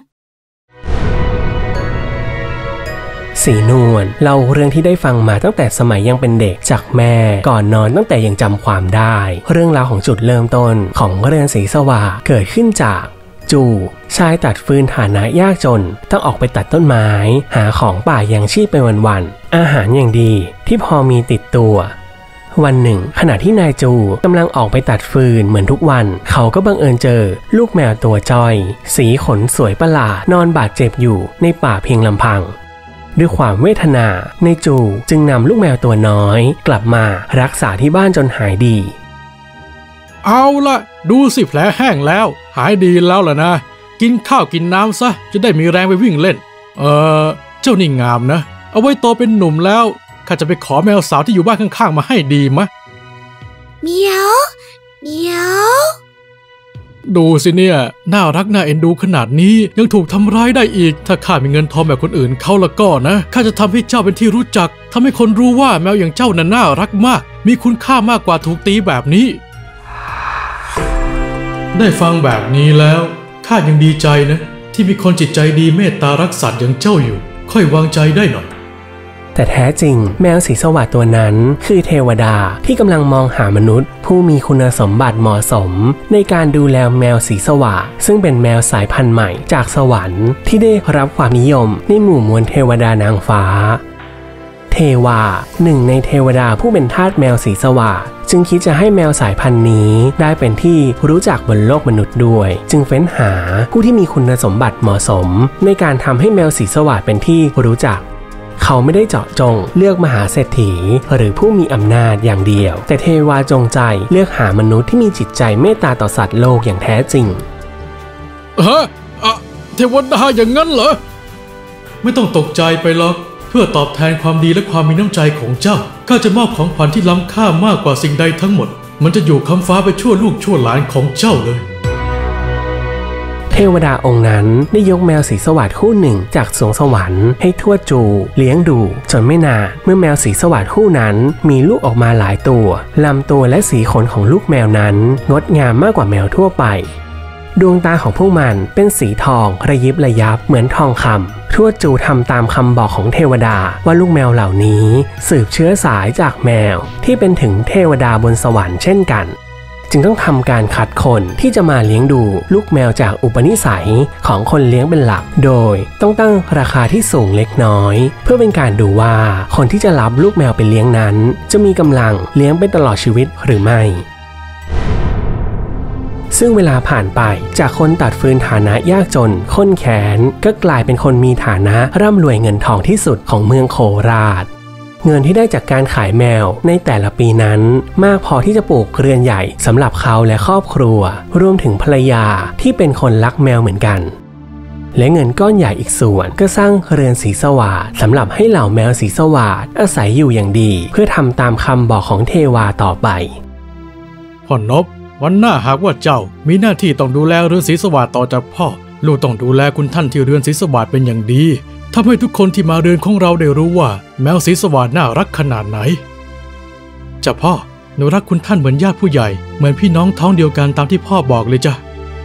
สีนวลเล่าเรื่องที่ได้ฟังมาตั้งแต่สมัยยังเป็นเด็กจากแม่ก่อนนอนตั้งแต่ยังจำความได้เรื่องราวของจุดเริ่มต้นของเรือนสีสวัสดิ์เกิดขึ้นจากจู่ชายตัดฟืนฐานะยากจนต้องออกไปตัดต้นไม้หาของป่ายังชีพไปวันๆอาหารอย่างดีที่พอมีติดตัววันหนึ่งขณะที่นายจูกำลังออกไปตัดฟืนเหมือนทุกวันเขาก็บังเอิญเจอลูกแมวตัวจ้อยสีขนสวยประหลาดนอนบาดเจ็บอยู่ในป่าเพียงลำพังด้วยความเวทนานายจูจึงนำลูกแมวตัวน้อยกลับมารักษาที่บ้านจนหายดีเอาล่ะดูสิแผลแห้งแล้วหายดีแล้วล่ะนะกินข้าวกินน้ำซะจะได้มีแรงไปวิ่งเล่นเออเจ้านี่งามนะเอาไว้โตเป็นหนุ่มแล้วข้าจะไปขอแมวสาวที่อยู่บ้านข้างๆมาให้ดีมะเมียวเมียวดูสิเนี่ยน่ารักน่าเอ็นดูขนาดนี้ยังถูกทำร้ายได้อีกถ้าข้ามีเงินทองแบบคนอื่นเขาละก็นะข้าจะทำให้เจ้าเป็นที่รู้จักทำให้คนรู้ว่าแมวอย่างเจ้านั้นน่ารักมากมีคุณค่ามากกว่าถูกตีแบบนี้ได้ฟังแบบนี้แล้วข้ายังดีใจนะที่มีคนจิตใจดีเมตตารักสัตว์อย่างเจ้าอยู่ค่อยวางใจได้หน่อยแต่แท้จริงแมวสีสวัสดิ์ตัวนั้นคือเทวดาที่กำลังมองหามนุษย์ผู้มีคุณสมบัติเหมาะสมในการดูแลแมวสีสวัสดิ์ซึ่งเป็นแมวสายพันธุ์ใหม่จากสวรรค์ที่ได้รับความนิยมในหมู่มวลเทวดานางฟ้าเทวาหนึ่งในเทวดาผู้เป็นทาสแมวสีสวัสดิ์จึงคิดจะให้แมวสายพันธุ์นี้ได้เป็นที่รู้จักบนโลกมนุษย์ด้วยจึงเฟ้นหาผู้ที่มีคุณสมบัติเหมาะสมในการทำให้แมวสีสวัสดิ์เป็นที่รู้จักเขาไม่ได้เจาะจงเลือกมหาเศรษฐีหรือผู้มีอำนาจอย่างเดียวแต่เทวาจงใจเลือกหามนุษย์ที่มีจิตใจเมตตาต่อสัตว์โลกอย่างแท้จริงฮะอะเทวดาอย่างนั้นเหรอไม่ต้องตกใจไปหรอกเพื่อตอบแทนความดีและความมีน้ำใจของเจ้าข้าจะมอบของขวัญที่ล้ำค่ามากกว่าสิ่งใดทั้งหมดมันจะอยู่ค้ำฟ้าไปชั่วลูกชั่วหลานของเจ้าเลยเทวดาองค์นั้นได้ยกแมวสีสวัสดิ์คู่หนึ่งจากสวงสวรรค์ให้ทวดจูเลี้ยงดูจนไม่นานเมื่อแมวสีสวัสดิ์คู่นั้นมีลูกออกมาหลายตัวลำตัวและสีขนของลูกแมวนั้นงดงามมากกว่าแมวทั่วไปดวงตาของพวกมันเป็นสีทองระยิบระยับเหมือนทองคำทวดจูทำตามคำบอกของเทวดาว่าลูกแมวเหล่านี้สืบเชื้อสายจากแมวที่เป็นถึงเทวดาบนสวรรค์เช่นกันจึงต้องทำการคัดคนที่จะมาเลี้ยงดูลูกแมวจากอุปนิสัยของคนเลี้ยงเป็นหลักโดยต้องตั้งราคาที่สูงเล็กน้อยเพื่อเป็นการดูว่าคนที่จะรับลูกแมวไปเลี้ยงนั้นจะมีกำลังเลี้ยงไปตลอดชีวิตหรือไม่ซึ่งเวลาผ่านไปจากคนตัดฟืนฐานะยากจนข้นแขนก็กลายเป็นคนมีฐานะร่ำรวยเงินทองที่สุดของเมืองโคราชเงินที่ได้จากการขายแมวในแต่ละปีนั้นมากพอที่จะปลูกเรือนใหญ่สำหรับเขาและครอบครัวรวมถึงภรรยาที่เป็นคนรักแมวเหมือนกันและเงินก้อนใหญ่อีกส่วนก็สร้างเรือนสีสวัสดิ์สำหรับให้เหล่าแมวสีสวัสดิ์อาศัยอยู่อย่างดีเพื่อทำตามคำบอกของเทวาต่อไปพ่อนพวันหน้าหากว่าเจ้ามีหน้าที่ต้องดูแลเรือนศรีสวัสดิ์ต่อจากพ่อลูกต้องดูแลคุณท่านที่เรือนศรีสวัสดิ์เป็นอย่างดีทำให้ทุกคนที่มาเรือนของเราได้รู้ว่าแมวศรีสวัสดิ์น่ารักขนาดไหนจ้ะพ่อหนูรักคุณท่านเหมือนญาติผู้ใหญ่เหมือนพี่น้องท้องเดียวกันตามที่พ่อบอกเลยจ้ะ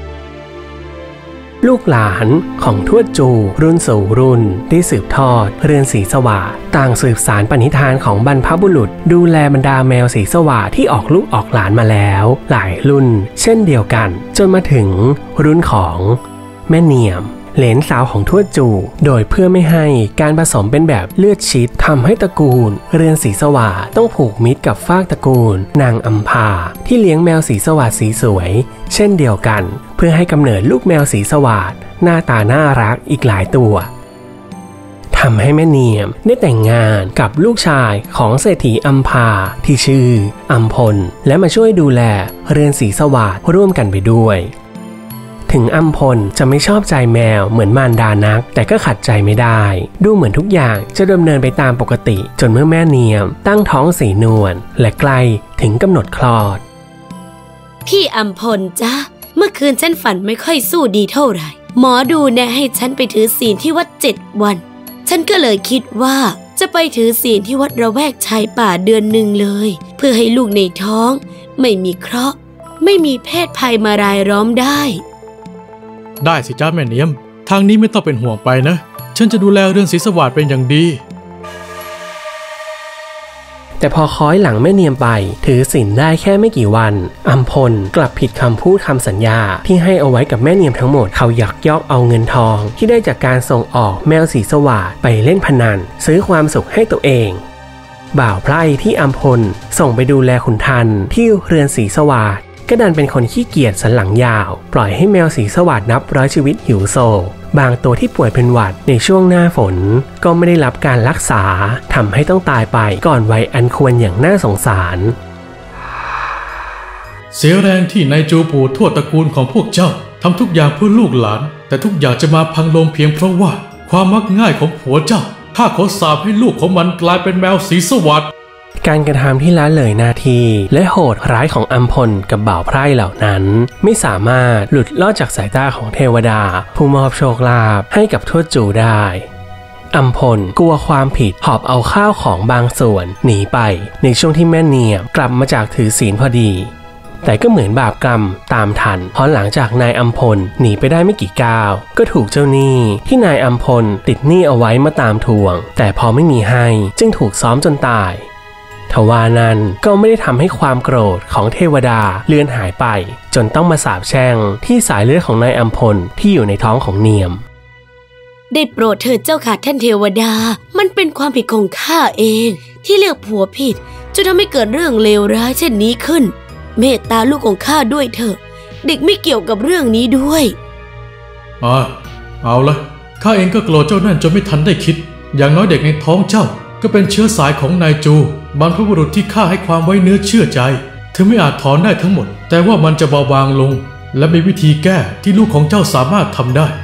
ลูกหลานของทวดจูรุ่นสู่รุ่นได้สืบทอดเรือนศรีสวัสดิ์ต่างสืบสารปณิธานของบรรพบุรุษดูแลบรรดาแมวศรีสวัสดิ์ที่ออกลูกออกหลานมาแล้วหลายรุ่นเช่นเดียวกันจนมาถึงรุ่นของแม่เนียมเหลนสาวของทวดจูโดยเพื่อไม่ให้การผสมเป็นแบบเลือดชิดทำให้ตระกูลเรือนศรีสวัสดิ์ต้องผูกมิตรกับฟากตระกูลนางอัมพาที่เลี้ยงแมวศรีสวัสดิ์สีสวยเช่นเดียวกันเพื่อให้กำเนิดลูกแมวศรีสวัสดิ์หน้าตาน่ารักอีกหลายตัวทำให้แม่เนียมได้แต่งงานกับลูกชายของเศรษฐีอัมพาที่ชื่ออัมพลและมาช่วยดูแลเรือนศรีสวัสดิ์ร่วมกันไปด้วยถึงอัมพลจะไม่ชอบใจแมวเหมือนมารดานักแต่ก็ขัดใจไม่ได้ดูเหมือนทุกอย่างจะดำเนินไปตามปกติจนเมื่อแม่เนียมตั้งท้องสีนวลและใกล้ถึงกำหนดคลอดพี่อัมพลจ้ะเมื่อคืนฉันฝันไม่ค่อยสู้ดีเท่าไหร่หมอดูแนะให้ฉันไปถือศีลที่วัดเจ็ดวันฉันก็เลยคิดว่าจะไปถือศีลที่วัดระแวกชายป่าเดือนหนึ่งเลยเพื่อให้ลูกในท้องไม่มีเคราะห์ไม่มีเพศภัยมารายล้อมได้ได้สิจ้าแม่เนียมทางนี้ไม่ต้องเป็นห่วงไปนะฉันจะดูแลเรือนศรีสวัสดิ์เป็นอย่างดีแต่พอคล้อยหลังแม่เนียมไปถือศีลได้แค่ไม่กี่วันอัมพลกลับผิดคำพูดคำสัญญาที่ให้เอาไว้กับแม่เนียมทั้งหมดเขายักยอกเอาเงินทองที่ได้จากการส่งออกแมวศรีสวัสดิ์ไปเล่นพนันซื้อความสุขให้ตัวเองบ่าวไพร่ที่อัมพลส่งไปดูแลขุนทันที่เรือนศรีสวัสดิ์ก็ดันเป็นคนขี้เกียจสันหลังยาวปล่อยให้แมวศรีสวัสดิ์นับร้อยชีวิตหิวโซบางตัวที่ป่วยเป็นหวัดในช่วงหน้าฝนก็ไม่ได้รับการรักษาทำให้ต้องตายไปก่อนวัยอันควรอย่างน่าสงสารเสียแรงที่นายจูปู่ทวดตระกูลของพวกเจ้าทำทุกอย่างเพื่อลูกหลานแต่ทุกอย่างจะมาพังลงเพียงเพราะว่าความมักง่ายของผัวเจ้าข้าขอสาปให้ลูกของมันกลายเป็นแมวศรีสวัสดิ์การกระทำที่ละเลยหน้าที่และโหดร้ายของอัมพลกับบ่าวไพร่เหล่านั้นไม่สามารถหลุดลอดจากสายตาของเทวดาผู้มอบโชคลาภให้กับทวดจูได้อัมพลกลัวความผิดหอบเอาข้าวของบางส่วนหนีไปในช่วงที่แม่เนียมกลับมาจากถือศีลพอดีแต่ก็เหมือนบาปกรรมตามทันเพราะหลังจากนายอัมพลหนีไปได้ไม่กี่ก้าวก็ถูกเจ้าหนี้ที่นายอัมพลติดหนี้เอาไว้มาตามทวงแต่พอไม่มีให้จึงถูกซ้อมจนตายทว่านั้นก็ไม่ได้ทำให้ความโกรธของเทวดาเลือนหายไปจนต้องมาสาปแช่งที่สายเลือดของนายอัมพลที่อยู่ในท้องของเนียมได้โปรดเถิดเจ้าค่ะท่านเทวดามันเป็นความผิดของข้าเองที่เลือกผัวผิดจนทำให้เกิดเรื่องเลวร้ายเช่นนี้ขึ้นเมตตาลูกของข้าด้วยเถอะเด็กไม่เกี่ยวกับเรื่องนี้ด้วยอ่าเอาละข้าเองก็โกรธเจ้านั่นจนไม่ทันได้คิดอย่างน้อยเด็กในท้องเจ้าก็เป็นเชื้อสายของนายจูบรรพบุรุษที่ข้าให้ความไว้เนื้อเชื่อใจถึงไม่อาจถอนได้ทั้งหมดแต่ว่ามันจะเบาบางลงและมีวิธีแก้ที่ลูกของเจ้าสามารถทำได้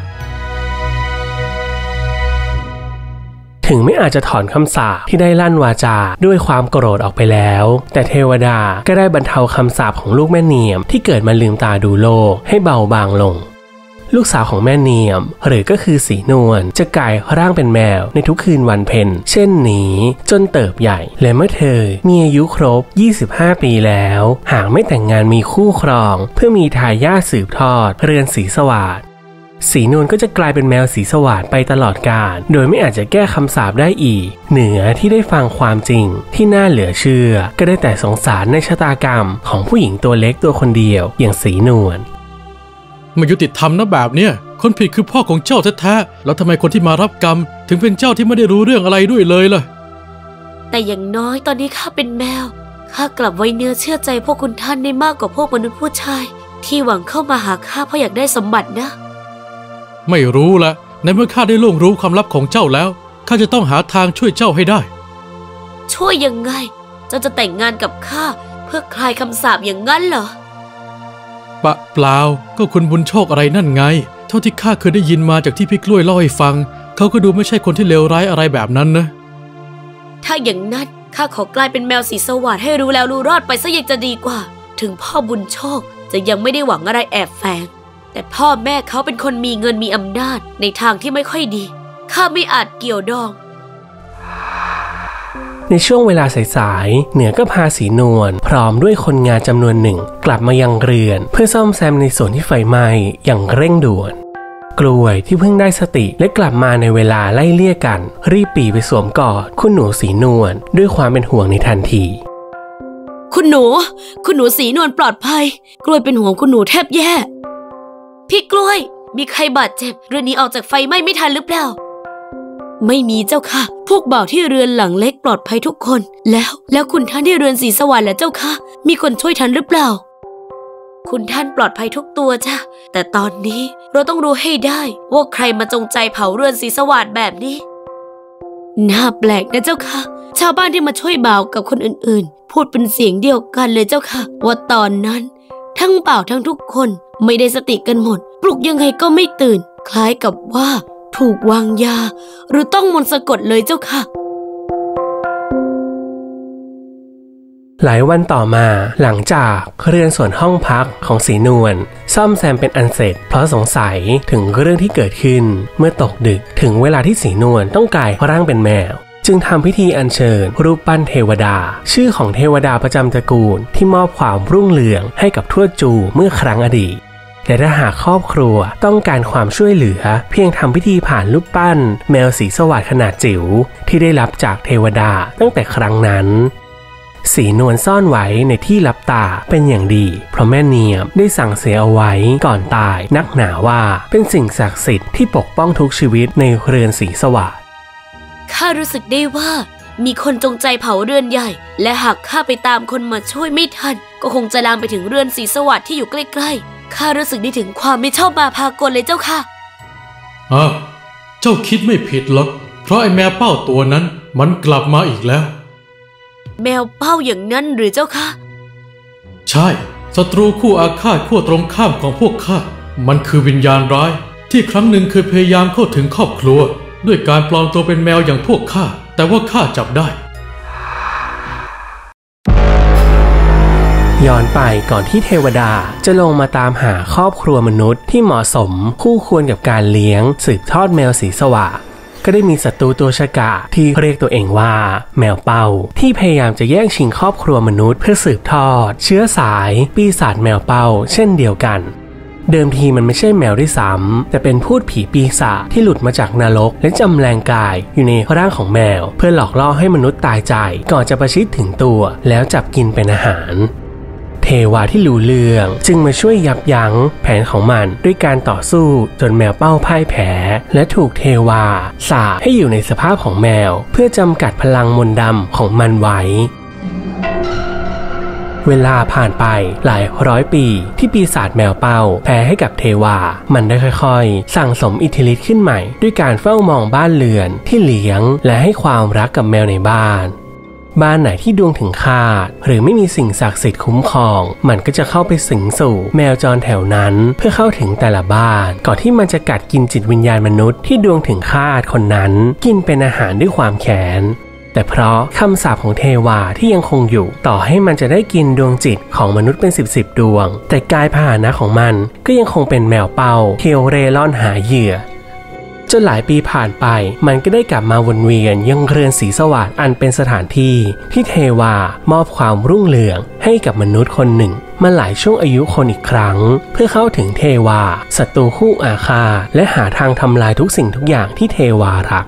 ถึงไม่อาจจะถอนคำสาปที่ได้ลั่นวาจาด้วยความโกรธออกไปแล้วแต่เทวดาก็ได้บรรเทาคำสาปของลูกแม่เนียมที่เกิดมาลืมตาดูโลกให้เบาบางลงลูกสาวของแม่เนียมหรือก็คือสีนวลจะกลายร่างเป็นแมวในทุกคืนวันเพ็ญเช่นนี้จนเติบใหญ่และเมื่อเธอมีอายุครบยี่สิบห้าปีแล้วหากไม่แต่งงานมีคู่ครองเพื่อมีทายาทสืบทอดเรือนศรีสวัสดิ์สีนวลก็จะกลายเป็นแมวสีสวัสดิ์ไปตลอดกาลโดยไม่อาจจะแก้คำสาปได้อีกเหนือที่ได้ฟังความจริงที่น่าเหลือเชื่อก็ได้แต่สงสารในชะตากรรมของผู้หญิงตัวเล็กตัวคนเดียวอย่างสีนวลไม่ยุติธรรมนะแบบเนี้ยคนผิดคือพ่อของเจ้าแท้ๆแล้วทำไมคนที่มารับกรรมถึงเป็นเจ้าที่ไม่ได้รู้เรื่องอะไรด้วยเลยล่ะแต่อย่างน้อยตอนนี้ข้าเป็นแมวข้ากลับไว้เนื้อเชื่อใจพวกคุณท่านได้มากกว่าพวกมนุษย์ผู้ชายที่หวังเข้ามาหาข้าเพราะอยากได้สมบัตินะไม่รู้ละในเมื่อข้าได้ล่วงรู้ความลับของเจ้าแล้วข้าจะต้องหาทางช่วยเจ้าให้ได้ช่วยยังไงเจ้าจะแต่งงานกับข้าเพื่อคลายคำสาปอย่างนั้นเหรอปะเปล่าก็คุณบุญโชคอะไรนั่นไงเท่าที่ข้าเคยได้ยินมาจากที่พี่กล้วยเล่าให้ฟังเขาก็ดูไม่ใช่คนที่เลวร้ายอะไรแบบนั้นนะถ้าอย่างนั้นข้าขอกลายเป็นแมวสีสวัสดิ์ให้รู้แล้วรู้รอดไปซะยังจะดีกว่าถึงพ่อบุญโชคจะยังไม่ได้หวังอะไรแอบแฝงแต่พ่อแม่เขาเป็นคนมีเงินมีอำนาจในทางที่ไม่ค่อยดีข้าไม่อาจเกี่ยวดองในช่วงเวลาสายๆเหนือก็พาสีนวลพร้อมด้วยคนงานจำนวนหนึ่งกลับมายังเรือนเพื่อซ่อมแซมในส่วนที่ไฟไหม้อย่างเร่งด่วนกล้วยที่เพิ่งได้สติและกลับมาในเวลาไล่เลี่ยกันรีบปี่ไปสวมกอดคุณหนูสีนวลด้วยความเป็นห่วงในทันทีคุณหนูคุณหนูสีนวลปลอดภัยกล้วยเป็นห่วงคุณหนูแทบแย่พี่กล้วยมีใครบาดเจ็บเรือนนี้ออกจากไฟไหม้ไม่ทันหรือเปล่าไม่มีเจ้าค่ะพวกบ่าวที่เรือนหลังเล็กปลอดภัยทุกคนแล้วแล้วคุณท่านที่เรือนสีสวัสดิ์และเจ้าค่ะมีคนช่วยทันหรือเปล่าคุณท่านปลอดภัยทุกตัวจ้ะแต่ตอนนี้เราต้องรู้ให้ได้ว่าใครมาจงใจเผาเรือนสีสวัสดิ์แบบนี้น่าแปลกนะเจ้าค่ะชาวบ้านที่มาช่วยบ่าวกับคนอื่นๆพูดเป็นเสียงเดียวกันเลยเจ้าค่ะว่าตอนนั้นทั้งบ่าวทั้งทุกคนไม่ได้สติกันหมดปลุกยังไงก็ไม่ตื่นคล้ายกับว่าถูกวางยาหรือต้องมนต์สะกดเลยเจ้าค่ะหลายวันต่อมาหลังจากเรือนส่วนห้องพักของสีนวลซ่อมแซมเป็นอันเสร็จเพราะสงสัยถึงเรื่องที่เกิดขึ้นเมื่อตกดึกถึงเวลาที่สีนวลต้องกลายร่างเป็นแมวจึงทำพิธีอัญเชิญรูปปั้นเทวดาชื่อของเทวดาประจำตระกูลที่มอบความรุ่งเรืองให้กับทวดจูเมื่อครั้งอดีตและถ้าหากครอบครัวต้องการความช่วยเหลือเพียงทำพิธีผ่านรูปปั้นแมวสีสวัสดิ์ขนาดจิ๋วที่ได้รับจากเทวดาตั้งแต่ครั้งนั้นสีนวลซ่อนไว้ในที่ลับตาเป็นอย่างดีเพราะแม่เนียมได้สั่งเสียเอาไว้ก่อนตายนักหนาว่าเป็นสิ่งศักดิ์สิทธิ์ที่ปกป้องทุกชีวิตในเรือนสีสวัสดิ์ข้ารู้สึกได้ว่ามีคนจงใจเผาเรือนใหญ่และหากข้าไปตามคนมาช่วยไม่ทันก็คงจะลามไปถึงเรือนสีสวัสดิ์ที่อยู่ใกล้ๆข้ารู้สึกได้ถึงความไม่ชอบมาพากลเลยเจ้าค่ะอ่ะเจ้าคิดไม่ผิดหรอกเพราะไอ้แมวเป้าตัวนั้นมันกลับมาอีกแล้วแมวเป้าอย่างนั้นหรือเจ้าค่ะใช่ศัตรูคู่อาฆาตขั้วตรงข้ามของพวกข้ามันคือวิญญาณร้ายที่ครั้งหนึ่งเคยพยายามเข้าถึงครอบครัวด้วยการปลอมตัวเป็นแมวอย่างพวกข้าแต่ว่าข้าจับได้ย้อนไปก่อนที่เทวดาจะลงมาตามหาครอบครัวมนุษย์ที่เหมาะสมคู่ควรกับการเลี้ยงสืบทอดแมวสีสวัสดิ์ก็ได้มีศัตรูตัวฉกาจที่เรียกตัวเองว่าแมวเป่าที่พยายามจะแย่งชิงครอบครัวมนุษย์เพื่อสืบทอดเชื้อสายปีศาจแมวเป่าเช่นเดียวกันเดิมทีมันไม่ใช่แมวด้วยซ้ำแต่เป็นพูดผีปีศาจที่หลุดมาจากนรกและจำแรงกายอยู่ในร่างของแมวเพื่อหลอกล่อให้มนุษย์ตายใจก่อนจะประชิดถึงตัวแล้วจับกินเป็นอาหารเทวาที่รู้เรื่องจึงมาช่วยยับยั้งแผนของมันด้วยการต่อสู้จนแมวเป้าพ่ายแพ้และถูกเทวาสาปให้อยู่ในสภาพของแมวเพื่อจำกัดพลังมนต์ดำของมันไว้เวลาผ่านไปหลายร้อยปีที่ปีศาจแมวเป้าแพ้ให้กับเทวามันได้ค่อยๆสั่งสมอิทธิฤทธิ์ขึ้นใหม่ด้วยการเฝ้ามองบ้านเรือนที่เลี้ยงและให้ความรักกับแมวในบ้านบ้านไหนที่ดวงถึงคาดหรือไม่มีสิ่งศักดิ์สิทธิ์คุ้มครองมันก็จะเข้าไปสิงสู่แมวจรแถวนั้นเพื่อเข้าถึงแต่ละบ้านก่อนที่มันจะกัดกินจิตวิญญาณมนุษย์ที่ดวงถึงคาดคนนั้นกินเป็นอาหารด้วยความแค้นแต่เพราะคำสาปของเทวาที่ยังคงอยู่ต่อให้มันจะได้กินดวงจิตของมนุษย์เป็นสิบสิบดวงแต่กายพาหนะของมันก็ยังคงเป็นแมวเป่าเที่ยวเร่ร่อนหาเหยื่อจนหลายปีผ่านไปมันก็ได้กลับมาวนเวียนยังเรือนศรีสวัสดิ์อันเป็นสถานที่ที่เทวามอบความรุ่งเรืองให้กับมนุษย์คนหนึ่งมาหลายช่วงอายุคนอีกครั้งเพื่อเข้าถึงเทวาศัตรูคู่อาฆาตและหาทางทำลายทุกสิ่งทุกอย่างที่เทวารัก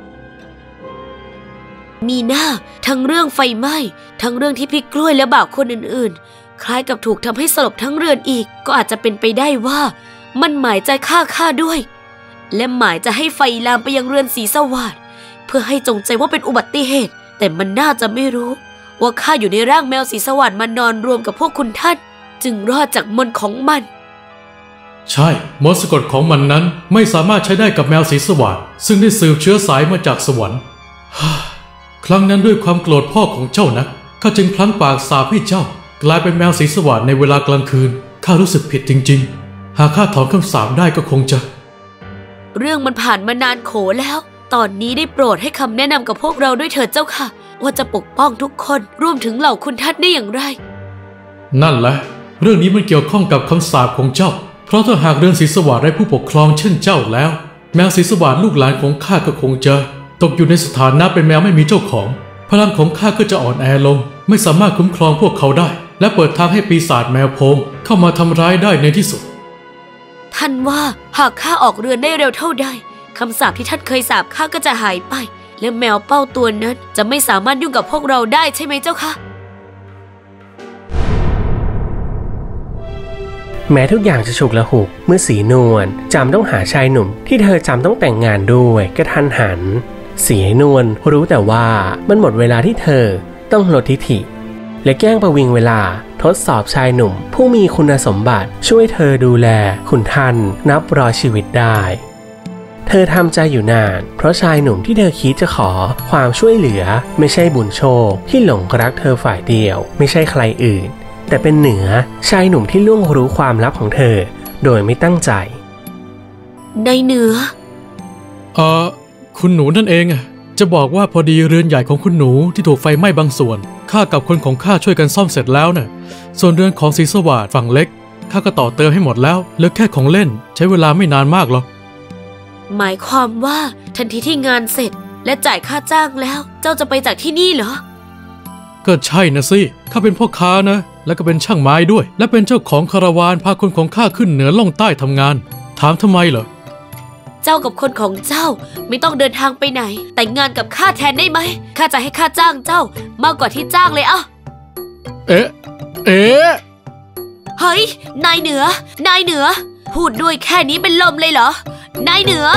มีหน้าทั้งเรื่องไฟไหม้ทั้งเรื่องที่พี่กล้วยและบ่าวคนอื่นๆคล้ายกับถูกทำให้สลบทั้งเรือนอีกก็อาจจะเป็นไปได้ว่ามันหมายจะฆ่าข้าด้วยและหมายจะให้ไฟลามไปยังเรือนศรีสวัสดิ์เพื่อให้จงใจว่าเป็นอุบัติเหตุแต่มันน่าจะไม่รู้ว่าข้าอยู่ในร่างแมวศรีสวัสดิ์มานอนรวมกับพวกคุณท่านจึงรอดจากมนต์ของมันใช่มนต์สะกดของมันนั้นไม่สามารถใช้ได้กับแมวศรีสวัสดิ์ซึ่งได้สืบเชื้อสายมาจากสวรรค์ครั้งนั้นด้วยความโกรธพ่อของเจ้านะข้าจึงพลั้งปากสาปให้เจ้ากลายเป็นแมวศรีสวัสดิ์ในเวลากลางคืนข้ารู้สึกผิดจริงๆหากข้าถอนคำสาปได้ก็คงจะเรื่องมันผ่านมานานโขแล้วตอนนี้ได้โปรดให้คำแนะนำกับพวกเราด้วยเถิดเจ้าค่ะว่าจะปกป้องทุกคนรวมถึงเหล่าคุณท่านได้อย่างไรนั่นแหละเรื่องนี้มันเกี่ยวข้องกับคำสาปของเจ้าเพราะถ้าหากเรือนศรีสวัสดิ์ได้ผู้ปกครองเช่นเจ้าแล้วแมวศรีสวัสดิ์ลูกหลานของข้าก็คงจะตกอยู่ในสถานะเป็นแมวไม่มีเจ้าของพลังของข้าก็จะอ่อนแอลงไม่สามารถคุ้มครองพวกเขาได้และเปิดทางให้ปีศาจแมวโพงเข้ามาทำร้ายได้ในที่สุดท่านว่าหากข้าออกเรือนได้เร็วเท่าใดคำสาปที่ท่านเคยสาปข้าก็จะหายไปและแมวเป้าตัวนั้นจะไม่สามารถยุ่งกับพวกเราได้ใช่ไหมเจ้าคะแม้ทุกอย่างจะฉุกละหุกเมื่อสีนวลจำต้องหาชายหนุ่มที่เธอจำต้องแต่งงานด้วยกระทันหันสีนวลรู้แต่ว่ามันหมดเวลาที่เธอต้องลดทิฐิและแกล้งประวิงเวลาทดสอบชายหนุ่มผู้มีคุณสมบัติช่วยเธอดูแลคุณท่านนับร้อยชีวิตได้เธอทำใจอยู่นานเพราะชายหนุ่มที่เธอคิดจะขอความช่วยเหลือไม่ใช่บุญโชคที่หลงรักเธอฝ่ายเดียวไม่ใช่ใครอื่นแต่เป็นเหนือชายหนุ่มที่ล่วงรู้ความลับของเธอโดยไม่ตั้งใจในเหนือเอ่อคุณหนูนั่นเองจะบอกว่าพอดีเรือนใหญ่ของคุณหนูที่ถูกไฟไหม้บางส่วนข้ากับคนของข้าช่วยกันซ่อมเสร็จแล้วน่ะส่วนเรือนของศรีสวัสดิ์ฝั่งเล็กข้าก็ต่อเติมให้หมดแล้วเหลือแค่ของเล่นใช้เวลาไม่นานมากหรอกหมายความว่าทันทีที่งานเสร็จและจ่ายค่าจ้างแล้วเจ้าจะไปจากที่นี่เหรอก็ใช่นะสิข้าเป็นพ่อค้านะและก็เป็นช่างไม้ด้วยและเป็นเจ้าของคาราวานพาคนของข้าขึ้นเหนือล่องใต้ทำงานถามทำไมเหรอเจ้ากับคนของเจ้าไม่ต้องเดินทางไปไหนแต่งงานกับข้าแทนได้ไหมข้าจะให้ค่าจ้างเจ้ามากกว่าที่จ้างเลยอ่ะเอ๊ะเอ๊ะเฮ้ยนายเหนือนายเหนือพูดด้วยแค่นี้เป็นลมเลยเหรอนายเหนือ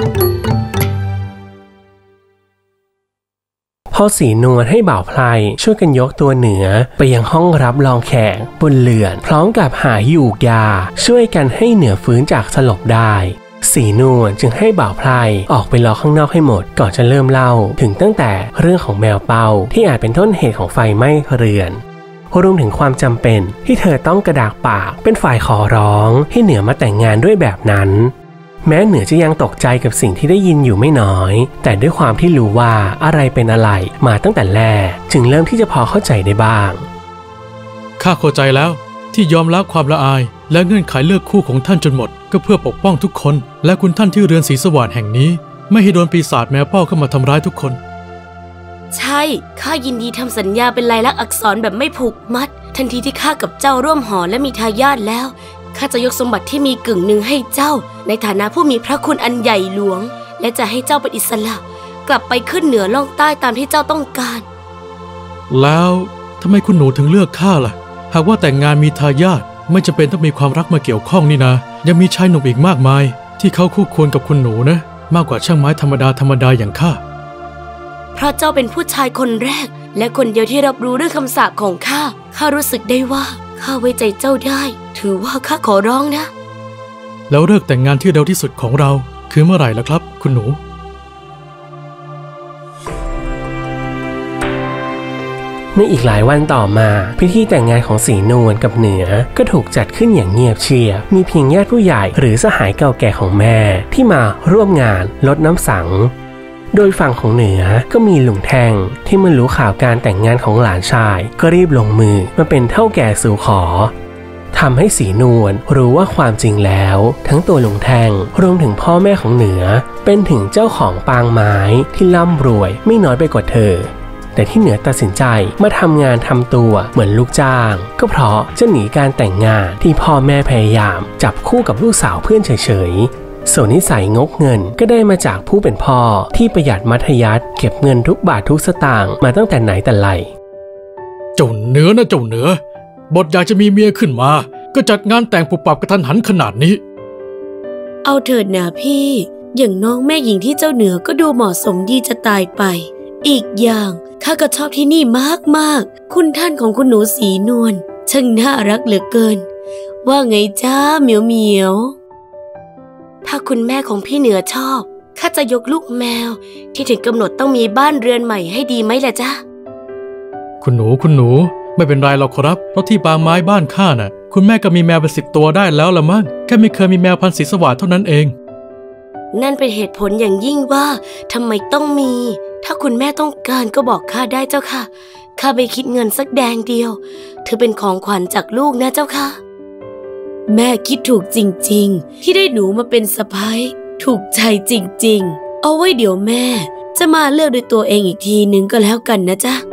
พอสีนวลให้บ่าวไพรช่วยกันยกตัวเหนือไปยังห้องรับรองแขกบนเรือนพร้อมกับหายูกยาช่วยกันให้เหนือฟื้นจากสลบได้สีนวลจึงให้บ่าวไพรออกไปรอข้างนอกให้หมดก่อนจะเริ่มเล่าถึงตั้งแต่เรื่องของแมวเป่าที่อาจเป็นต้นเหตุของไฟไหม้เรือนรวมถึงความจำเป็นที่เธอต้องกระดากปากเป็นฝ่ายขอร้องให้เหนือมาแต่งงานด้วยแบบนั้นแม้เหนือจะยังตกใจกับสิ่งที่ได้ยินอยู่ไม่น้อยแต่ด้วยความที่รู้ว่าอะไรเป็นอะไรมาตั้งแต่แรกจึงเริ่มที่จะพอเข้าใจได้บ้างข้าเข้าใจแล้วที่ยอมละความละอายและเงื่อนไขเลือกคู่ของท่านจนหมดก็เพื่อปกป้องทุกคนและคุณท่านที่เรือนศรีสวัสดิ์แห่งนี้ไม่ให้โดนปีศาจแมวเป้าเข้ามาทำร้ายทุกคนใช่ข้ายินดีทำสัญญาเป็นลายลักษณ์อักษรแบบไม่ผูกมัดทันทีที่ข้ากับเจ้าร่วมหอและมีทายาทแล้วข้าจะยกสมบัติที่มีกึ่งหนึ่งให้เจ้าในฐานะผู้มีพระคุณอันใหญ่หลวงและจะให้เจ้าเป็นอิสระกลับไปขึ้นเหนือล่องใต้ตามที่เจ้าต้องการแล้วทำไมคุณหนูถึงเลือกข้าล่ะหากว่าแต่งงานมีทายาทไม่จำเป็นต้องมีความรักมาเกี่ยวข้องนี่นะยังมีชายหนุ่มอีกมากมายที่เขาคู่ควรกับคุณหนูนะมากกว่าช่างไม้ธรรมดาธรรมดาอย่างข้าเพราะเจ้าเป็นผู้ชายคนแรกและคนเดียวที่รับรู้เรื่องคำสาปของข้าข้ารู้สึกได้ว่าข้าไว้ใจเจ้าได้ถือว่าข้าขอร้องนะแล้วเลิกแต่งงานที่เร็วที่สุดของเราคือเมื่อไหร่ล่ะครับคุณหนูในอีกหลายวันต่อมาพิธีแต่งงานของสีนวลกับเหนือก็ถูกจัดขึ้นอย่างเงียบเชียบมีเพียงญาติผู้ใหญ่หรือสหายเก่าแก่ของแม่ที่มาร่วมงานรดน้ำสังโดยฝั่งของเหนือก็มีลุงแท่งที่เมื่อรู้ข่าวการแต่งงานของหลานชายก็รีบลงมือมาเป็นเฒ่าแก่สู่ขอทำให้สีนวลรู้ว่าความจริงแล้วทั้งตัวลุงแท่งรวมถึงพ่อแม่ของเหนือเป็นถึงเจ้าของปางไม้ที่ร่ำรวยไม่น้อยไปกว่าเธอแต่ที่เหนือตัดสินใจมาทำงานทำตัวเหมือนลูกจ้างก็เพราะจะหนีการแต่งงานที่พ่อแม่พยายามจับคู่กับลูกสาวเพื่อนเฉยๆส่วนนิสัยงกเงินก็ได้มาจากผู้เป็นพ่อที่ประหยัดมัธยัสถ์เก็บเงินทุกบาททุกสตางค์มาตั้งแต่ไหนแต่ไรเจ้าเหนือนะเจ้าเหนือบทอยากจะมีเมียขึ้นมาก็จัดงานแต่งปุบปับกระทันหันขนาดนี้เอาเถิดนะพี่อย่างน้องแม่หญิงที่เจ้าเหนือก็ดูเหมาะสมดีจะตายไปอีกอย่างข้าก็ชอบที่นี่มากๆคุณท่านของคุณหนูสีนวลช่างน่ารักเหลือเกินว่าไงจ้าเหมียวเหมียวถ้าคุณแม่ของพี่เหนือชอบข้าจะยกลูกแมวที่ถึงกำหนดต้องมีบ้านเรือนใหม่ให้ดีไหมล่ะจ๊ะคุณหนูคุณหนูไม่เป็นไรหรอกครับเพราะที่ปางไม้บ้านข้าน่ะคุณแม่ก็มีแมวเป็นสิบตัวได้แล้วละมั้งแค่ไม่เคยมีแมวพันธุ์สีสวัสดิ์เท่านั้นเองนั่นเป็นเหตุผลอย่างยิ่งว่าทำไมต้องมีถ้าคุณแม่ต้องการก็บอกข้าได้เจ้าค่ะข้าไม่คิดเงินสักแดงเดียวถือเป็นของขวัญจากลูกนะเจ้าค่ะแม่คิดถูกจริงๆที่ได้หนูมาเป็นสะใภ้ถูกใจจริงๆเอาไว้เดี๋ยวแม่จะมาเลือกด้วยตัวเองอีกทีนึงก็แล้วกันนะจ๊ะ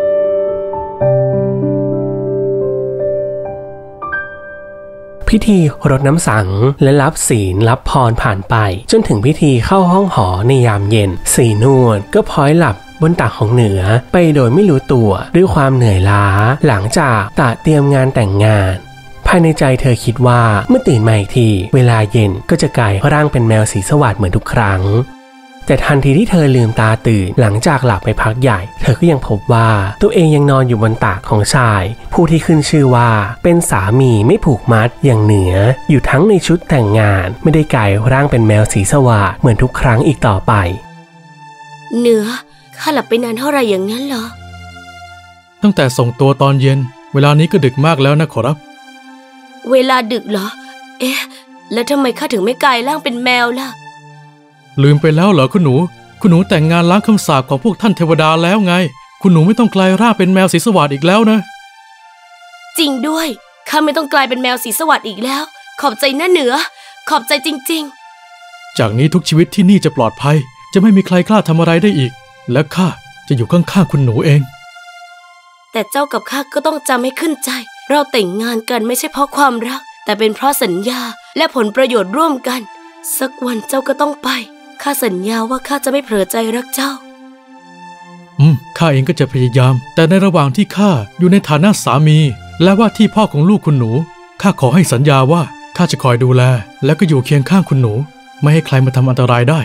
พิธีรดน้ำสังและรับศีลรับพรผ่านไปจนถึงพิธีเข้าห้องหอในยามเย็นสีนวลก็พลอยหลับบนตักของเหนือไปโดยไม่รู้ตัวด้วยความเหนื่อยล้าหลังจากตระเตรียมงานแต่งงานภายในใจเธอคิดว่าเมื่อตื่นมาอีกทีเวลาเย็นก็จะกลายร่างเป็นแมวสีสวัสดิ์เหมือนทุกครั้งแต่ทันทีที่เธอลืมตาตื่นหลังจากหลับไปพักใหญ่เธอก็ยังพบว่าตัวเองยังนอนอยู่บนตักของชายผู้ที่ขึ้นชื่อว่าเป็นสามีไม่ผูกมัดอย่างเหนืออยู่ทั้งในชุดแต่งงานไม่ได้กลายร่างเป็นแมวสีสวัสดิ์เหมือนทุกครั้งอีกต่อไปเหนือข้าหลับไปนานเท่าไหร่อย่างนั้นเหรอตั้งแต่ส่งตัวตอนเย็นเวลานี้ก็ดึกมากแล้วนะขอรับเวลาดึกเหรอเอ๊ะแล้วทำไมข้าถึงไม่กลายร่างเป็นแมวล่ะลืมไปแล้วเหรอคุณหนูคุณหนูแต่งงานล้างคำสาปของพวกท่านเทวดาแล้วไงคุณหนูไม่ต้องกลายร่างเป็นแมวสีสวัสดิ์อีกแล้วนะจริงด้วยข้าไม่ต้องกลายเป็นแมวสีสวัสดิ์อีกแล้วขอบใจนะเหนือขอบใจจริงๆจากนี้ทุกชีวิตที่นี่จะปลอดภัยจะไม่มีใครกล้าทำอะไรได้อีกและข้าจะอยู่ข้างๆคุณหนูเองแต่เจ้ากับข้าก็ต้องจำให้ขึ้นใจเราแต่งงานกันไม่ใช่เพราะความรักแต่เป็นเพราะสัญญาและผลประโยชน์ร่วมกันสักวันเจ้าก็ต้องไปข้าสัญญาว่าข้าจะไม่เผลอใจรักเจ้าอืมข้าเองก็จะพยายามแต่ในระหว่างที่ข้าอยู่ในฐานะสามีและว่าที่พ่อของลูกคุณหนูข้าขอให้สัญญาว่าข้าจะคอยดูแลและก็อยู่เคียงข้างคุณหนูไม่ให้ใครมาทำอันตรายได้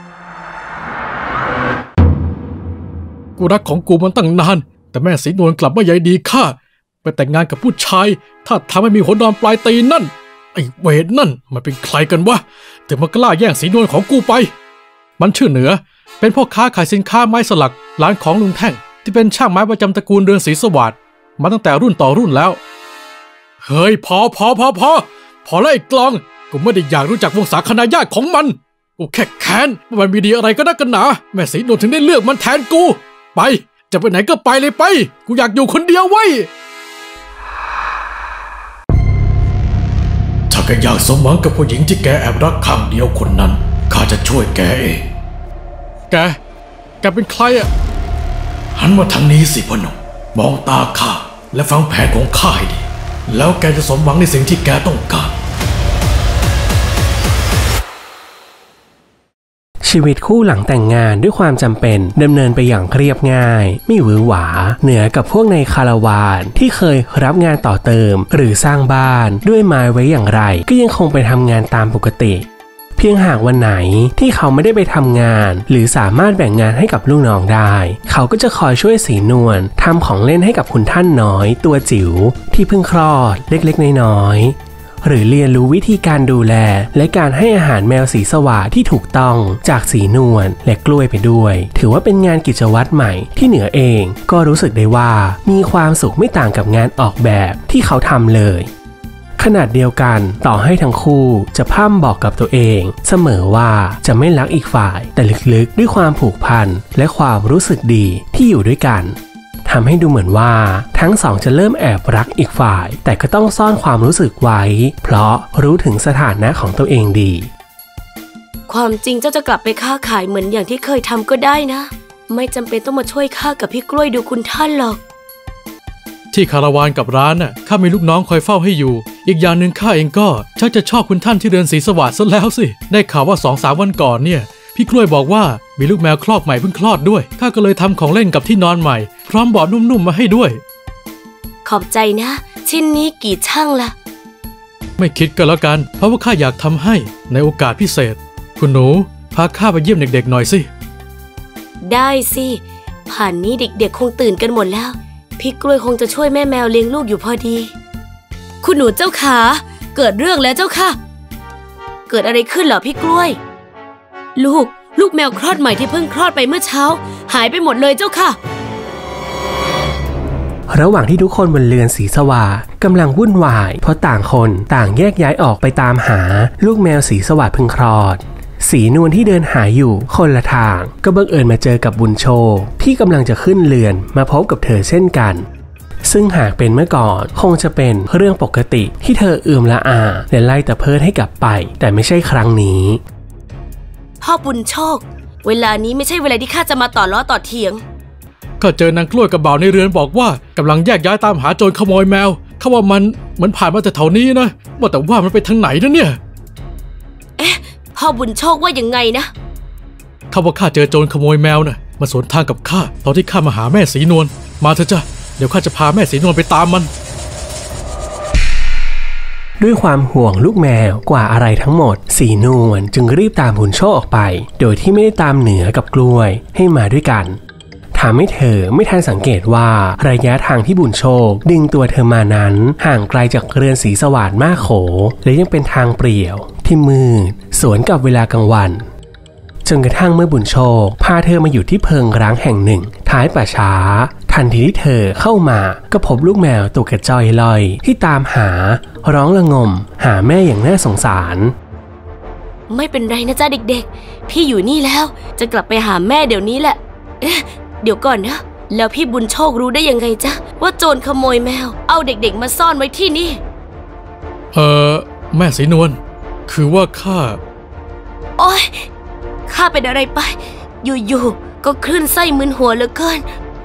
กูรักของกูมันตั้งนานแต่แม่สีนวลกลับไม่ใยดีข้าไปแต่งงานกับผู้ชายถ้าทำให้มีหัวนอนปลายตีนนั่นไอ้เวรนั่นมันเป็นใครกันวะถึงมากล้าแย่งสีนวลของกูไปมันชื่อเหนือเป็นพ่อค้าขายสินค้าไม้สลักร้านของลุงแท่งที่เป็นช่างไม้ประจำตระกูลเรืองศรีสวัสดิ์มาตั้งแต่รุ่นต่อรุ่นแล้วเฮ้ยพอพอพอพอพอแล้วไอ้กลองกูไม่ได้อยากรู้จักวงศาคณาญาติของมันกูแค่แค้นว่ามันมีดีอะไรก็นักกันหนาแม่สีนวลถึงได้เลือกมันแทนกูไปจะไปไหนก็ไปเลยไปกูอยากอยู่คนเดียวไว้ถ้าแกอยากสมหวังกับผู้หญิงที่แกแอบรักข้างเดียวคนนั้นข้าจะช่วยแกเองแกแกเป็นใครอ่ะหันมาทางนี้สิพ่อหนุ่มมองตาข้าและฟังแผนของข้าให้ดีแล้วแกจะสมหวังในสิ่งที่แกต้องการชีวิตคู่หลังแต่งงานด้วยความจำเป็นดำเนินไปอย่างเรียบง่ายไม่หวือหวาเหนือกับพวกในคาราวานที่เคยรับงานต่อเติมหรือสร้างบ้านด้วยไม้ไว้อย่างไรก็ยังคงไปทำงานตามปกติเพียงหากวันไหนที่เขาไม่ได้ไปทำงานหรือสามารถแบ่งงานให้กับลูกน้องได้เขาก็จะคอยช่วยสีนวลทำของเล่นให้กับคุณท่านน้อยตัวจิ๋วที่เพิ่งคลอดเล็กๆน้อยๆหรือเรียนรู้วิธีการดูแลและการให้อาหารแมวสีสวาที่ถูกต้องจากสีนวลและกล้วยไปด้วยถือว่าเป็นงานกิจวัตรใหม่ที่เหนือเองก็รู้สึกได้ว่ามีความสุขไม่ต่างกับงานออกแบบที่เขาทำเลยขนาดเดียวกันต่อให้ทั้งคู่จะพร่ำบอกกับตัวเองเสมอว่าจะไม่รักอีกฝ่ายแต่ลึกๆด้วยความผูกพันและความรู้สึกดีที่อยู่ด้วยกันทำให้ดูเหมือนว่าทั้งสองจะเริ่มแอบรักอีกฝ่ายแต่ก็ต้องซ่อนความรู้สึกไว้เพราะรู้ถึงสถานะของตัวเองดีความจริงเจ้าจะกลับไปค้าขายเหมือนอย่างที่เคยทำก็ได้นะไม่จำเป็นต้องมาช่วยข้ากับพี่กล้วยดูคุณท่านหรอกที่คาราวานกับร้านน่ะข้ามีลูกน้องคอยเฝ้าให้อยู่อีกอย่างหนึ่งข้าเองก็ชักจะชอบคุณท่านที่เรือนศรีสวัสดิ์ซะแล้วสิได้ข่าวว่าสองสามวันก่อนเนี่ยพี่กล้วยบอกว่ามีลูกแมวคลอกใหม่เพิ่งคลอดด้วยข้าก็เลยทำของเล่นกับที่นอนใหม่พร้อมเบาะนุ่มๆมาให้ด้วยขอบใจนะชิ้นนี้กี่ช่างล่ะไม่คิดก็แล้วกันเพราะว่าข้าอยากทำให้ในโอกาสพิเศษคุณหนูพาข้าไปเยี่ยมเด็กๆหน่อยสิได้สิผ่านนี้เด็กๆคงตื่นกันหมดแล้วพี่กล้วยคงจะช่วยแม่แมวเลี้ยงลูกอยู่พอดีคุณหนูเจ้าขาเกิดเรื่องแล้วเจ้าค่ะเกิดอะไรขึ้นเหรอพี่กล้วยลูกลูกแมวคลอดใหม่ที่เพิ่งคลอดไปเมื่อเช้าหายไปหมดเลยเจ้าค่ะระหว่างที่ทุกคนบนเรือนศรีสวัสดิ์กำลังวุ่นวายเพราะต่างคนต่างแยกย้ายออกไปตามหาลูกแมวศรีสวัสดิ์เพิ่งคลอดสีนวลที่เดินหาอยู่คนละทางก็บังเอิญมาเจอกับบุญโชคที่กำลังจะขึ้นเรือนมาพบกับเธอเช่นกันซึ่งหากเป็นเมื่อก่อนคงจะเป็นเรื่องปกติที่เธอเอื่มละอาและไล่ตะเพิดให้กลับไปแต่ไม่ใช่ครั้งนี้พ่อบุญโชคเวลานี้ไม่ใช่เวลาที่ข้าจะมาต่อล้อต่อเถียงข้าเจอนางกล้วยกับบ่าวในเรือนบอกว่ากำลังแยกย้ายตามหาโจรขโมยแมวข้าว่ามันมันผ่านมาแต่แถวนี้นะว่าแต่ว่ามันไปทางไหนนะเนี่ยเอ๊ะพ่อบุญโชคว่ายังไงนะข้าว่าข้าเจอโจรขโมยแมวน่ะมาสวนทางกับข้าตอนที่ข้ามาหาแม่สีนวลมาเถอะจ้ะเดี๋ยวข้าจะพาแม่สีนวลไปตามมันด้วยความห่วงลูกแมวกว่าอะไรทั้งหมดสีนวลจึงรีบตามบุญโชคออกไปโดยที่ไม่ได้ตามเหนือกับกล้วยให้มาด้วยกันทำให้เธอไม่ทันสังเกตว่าระยะทางที่บุญโชคดึงตัวเธอมานั้นห่างไกลจากเรือนศรีสวัสดิ์มากโขและยังเป็นทางเปลี่ยวที่มืดสวนกับเวลากลางวันจนกระทั่งเมื่อบุญโชคพาเธอมาอยู่ที่เพิงร้างแห่งหนึ่งท้ายป่าช้าทันทีที่เธอเข้ามาก็พบลูกแมวตัวกระจอยลอยที่ตามหาร้องระงมหาแม่อย่างน่าสงสารไม่เป็นไรนะจ๊ะเด็กๆพี่อยู่นี่แล้วจะกลับไปหาแม่เดี๋ยวนี้แหละเอ๊ะเดี๋ยวก่อนนะแล้วพี่บุญโชครู้ได้ยังไงจ๊ะว่าโจรขโมยแมวเอาเด็กๆมาซ่อนไว้ที่นี่เออแม่สีนวลคือว่าข้าโอ๊ยข้าเป็นอะไรไปอยู่ๆก็คลื่นไส้มึนหัวเหลือเกิน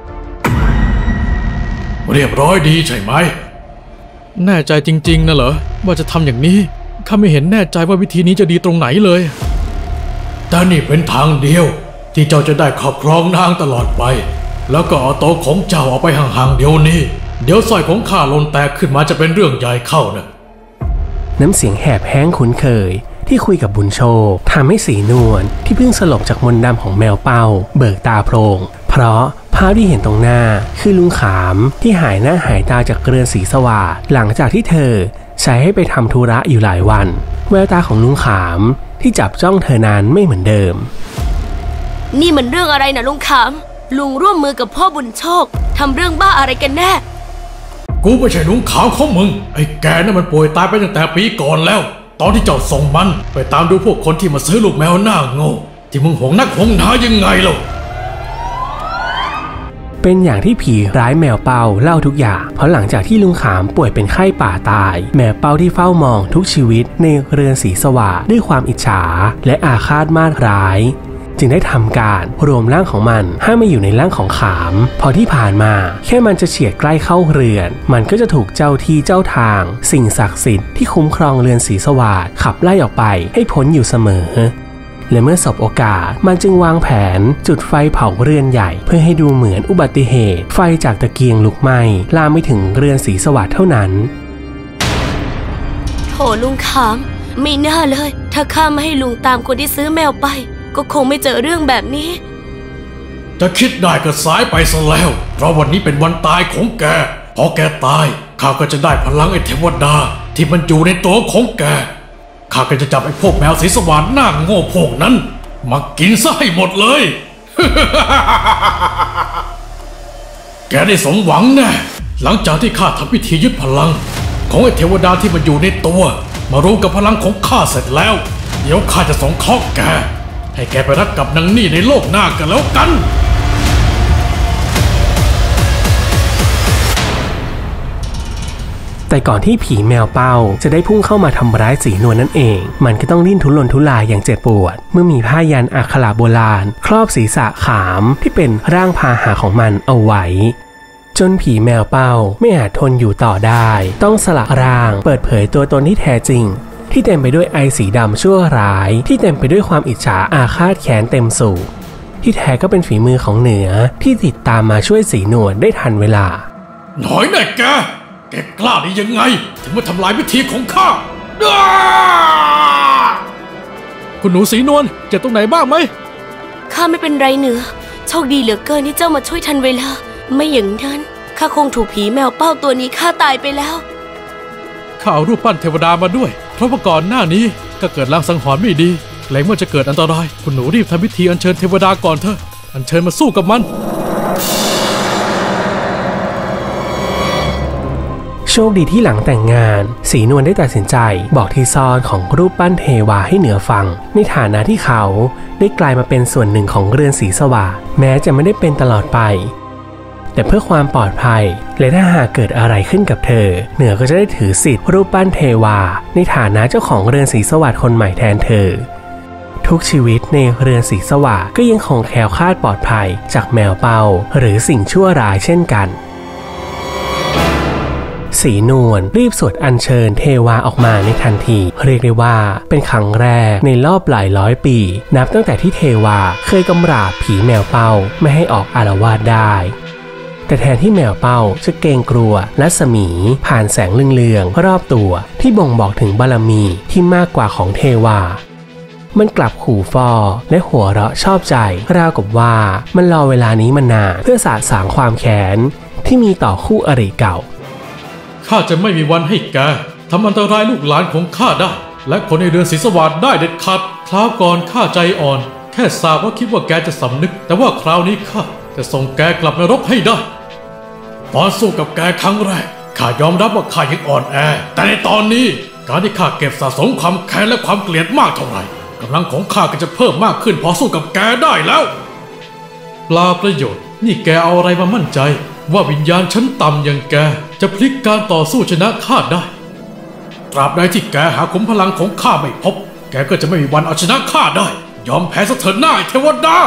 เรียบร้อยดีใช่ไหมแน่ใจจริงๆนะเหรอว่าจะทำอย่างนี้ข้าไม่เห็นแน่ใจว่าวิธีนี้จะดีตรงไหนเลยแต่นี่เป็นทางเดียวที่เจ้าจะได้ครอบครองนางตลอดไปแล้วก็เอาโต๊ะของเจ้าเอาไปห่างๆเดี๋ยวนี้เดี๋ยวสร้อยของข้าหล่นแตกขึ้นมาจะเป็นเรื่องใหญ่เข้านะน้ำเสียงแหบแห้งคุ้นเคยที่คุยกับบุญโชคทำให้สีนวลที่เพิ่งสลบจากมนต์ดำของแมวเป้าเบิกตาโพลงเพราะภาพที่เห็นตรงหน้าคือลุงขามที่หายหน้าหายตาจากเรือนศรีสวัสดิ์หลังจากที่เธอใช้ให้ไปทำธุระอยู่หลายวันแววตาของลุงขามที่จับจ้องเธอนั้นไม่เหมือนเดิมนี่มันเรื่องอะไรนะลุงขามลุงร่วมมือกับพ่อบุญโชคทำเรื่องบ้าอะไรกันแน่กูไม่ใช่ลุงขามของมึงไอ้แกนั่นมันป่วยตายไปตั้งแต่ปีก่อนแล้วตอนที่เจ้าส่งมันไปตามดูพวกคนที่มาซื้อลูกแมวหน้าโง่ที่มึงหวงนักหวงหนายังไงล่ะเป็นอย่างที่ผีร้ายแมวเป้าเล่าทุกอย่างเพราะหลังจากที่ลุงขามป่วยเป็นไข้ป่าตายแมวเป้าที่เฝ้ามองทุกชีวิตในเรือนศรีสวัสดิ์ด้วยความอิจฉาและอาฆาตมาดร้ายจึงได้ทำการรวมร่างของมันให้มาอยู่ในร่างของขามพอที่ผ่านมาแค่มันจะเฉียดใกล้เข้าเรือนมันก็จะถูกเจ้าที่เจ้าทางสิ่งศักดิ์สิทธิ์ที่คุ้มครองเรือนศรีสวัสดิ์ขับไล่ออกไปให้พ้นอยู่เสมอและเมื่อสบโอกาสมันจึงวางแผนจุดไฟเผาเรือนใหญ่เพื่อให้ดูเหมือนอุบัติเหตุไฟจากตะเกียงลุกไหม้ลามไปถึงเรือนศรีสวัสดิ์เท่านั้นโถลุงขามไม่น่าเลยถ้าข้าไม่ให้ลุงตามคนที่ซื้อแมวไปก็คงไม่เจอเรื่องแบบนี้จะคิดได้ก็สายไปซะแล้วเพราะวันนี้เป็นวันตายของแกพอแกตายข้าก็จะได้พลังไอ้เทวดาที่มันอยู่ในตัวของแกข้าก็จะจับไอ้พวกแมวสีสว่านหน้าโง่พวกนั้นมากินซะให้หมดเลย แกได้สมหวังแน่หลังจากที่ข้าทำพิธียึดพลังของไอ้เทวดาที่มันอยู่ในตัวมารวมกับพลังของข้าเสร็จแล้วเดี๋ยวข้าจะส่งเคราะห์แกให้แกไปรักกับนางนี่ในโลกหน้ากันแล้วกันแต่ก่อนที่ผีแมวเป้าจะได้พุ่งเข้ามาทำร้ายสีนวลนั่นเองมันก็ต้องดิ้นทุรนทุรายอย่างเจ็บปวดเมื่อมีผ้ายันอักขระโบราณครอบศีรษะขามที่เป็นร่างพาหะของมันเอาไว้จนผีแมวเป้าไม่อาจทนอยู่ต่อได้ต้องสละร่างเปิดเผยตัวตนที่แท้จริงที่เต็มไปด้วยไอสีดำชั่วร้ายที่เต็มไปด้วยความอิจฉาอาฆาตแค้นเต็มสูบที่แท้ก็เป็นฝีมือของเหนือที่ติดตามมาช่วยสีนวลได้ทันเวลาหน่อยแน่แกแกกล้าได้ยังไงถึงมาทำลายพิธีของข้าคุณหนูสีนวลเจ็บตรงไหนบ้างไหมข้าไม่เป็นไรเหนือโชคดีเหลือเกินที่เจ้ามาช่วยทันเวลาไม่อย่างนั้นข้าคงถูกผีแมวเป้าตัวนี้ฆ่าตายไปแล้วข้าเอารูปปั้นเทวดามาด้วยเพราะว่าก่อนหน้านี้ก็เกิดลางสังหรณ์ไม่ดีเกรงว่าจะเกิดอันตรายคุณหนูรีบทำพิธีอัญเชิญเทวดาก่อนเถอะอัญเชิญมาสู้กับมันโชคดีที่หลังแต่งงานสีนวลได้ตัดสินใจบอกที่ซ่อนของรูปปั้นเทวาให้เหนือฟังในฐานะที่เขาได้กลายมาเป็นส่วนหนึ่งของเรือนศรีสวัสดิ์แม้จะไม่ได้เป็นตลอดไปแต่เพื่อความปลอดภัยและถ้าหากเกิดอะไรขึ้นกับเธอเหนือก็จะได้ถือสิทธิ์รูปปั้นเทวาในฐานะเจ้าของเรือนศรีสวัสดิ์คนใหม่แทนเธอทุกชีวิตในเรือนศรีสวัสดิ์ก็ยังคงแคล้วคลาดปลอดภัยจากแมวเป้าหรือสิ่งชั่วร้ายเช่นกันสีนวลรีบสวดอัญเชิญเทวาออกมาในทันทีเรียกได้ว่าเป็นครั้งแรกในรอบหลายร้อยปีนับตั้งแต่ที่เทวาเคยกำราบผีแมวเป้าไม่ให้ออกอาละวาดได้แต่แทนที่แมวเป้าจะเกรงกลัวรัศมีผ่านแสงเรืองๆรอบตัวที่บ่งบอกถึงบารมีที่มากกว่าของเทวามันกลับขู่ฟอและหัวเราะชอบใจราวกับว่ามันรอเวลานี้มานานเพื่อสะสางความแค้นที่มีต่อคู่อริเก่าข้าจะไม่มีวันให้แกทำอันตรายลูกหลานของข้าได้และคนในเรือนศรีสวัสดิ์ได้เด็ดขาดคราวก่อนข้าใจอ่อนแค่ทราบว่าคิดว่าแกจะสำนึกแต่ว่าคราวนี้ข้าจะส่งแกกลับนรกให้ได้ตอนสู้กับแกครั้งแรกข้ายอมรับว่าข้ายังอ่อนแอแต่ในตอนนี้การที่ข้าเก็บสะสมความแค้นและความเกลียดมากเท่าไหร่กำลังของข้าก็จะเพิ่มมากขึ้นพอสู้กับแกได้แล้วปลาประโยชน์นี่แกเอาอะไรมามั่นใจว่าวิญญาณชั้นต่ำอย่างแกจะพลิกการต่อสู้ชนะข้าได้ตราบใดที่แกหาขุมพลังของข้าไม่พบแกก็จะไม่มีวันเอาชนะข้าได้ยอมแพ้ซะเถิดหน้าเทวดา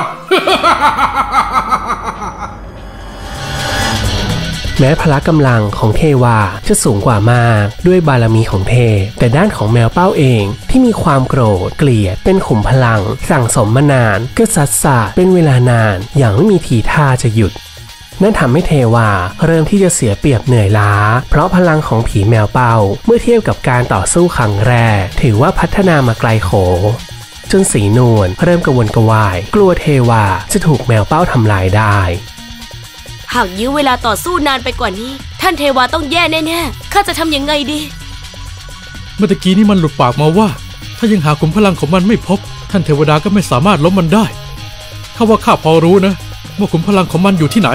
แม้พละกำลังของเทวาจะสูงกว่ามากด้วยบารมีของเทพแต่ด้านของแมวเป้าเองที่มีความโกรธเกลียดเป็นขุมพลังสั่งสมมานานก็ซัดสาดเป็นเวลานานอย่างไม่มีทีท่าจะหยุดนั่นทำให้เทวาเริ่มที่จะเสียเปรียบเหนื่อยล้าเพราะพลังของผีแมวเป้าเมื่อเทียบกับการต่อสู้ครั้งแรกถือว่าพัฒนามาไกลโขจนสีนวลเริ่มกระวนกระวายกลัวเทวาจะถูกแมวเป้าทำลายได้หากยื้อเวลาต่อสู้นานไปกว่านี้ท่านเทวาต้องแย่แน่ๆข้าจะทำยังไงดีเมื่อกี้นี้มันหลุดปากมาว่าถ้ายังหาขุมพลังของมันไม่พบท่านเทวดาก็ไม่สามารถล้มมันได้ข้าว่าข้าพอรู้นะว่าขุมพลังของมันอยู่ที่ไหน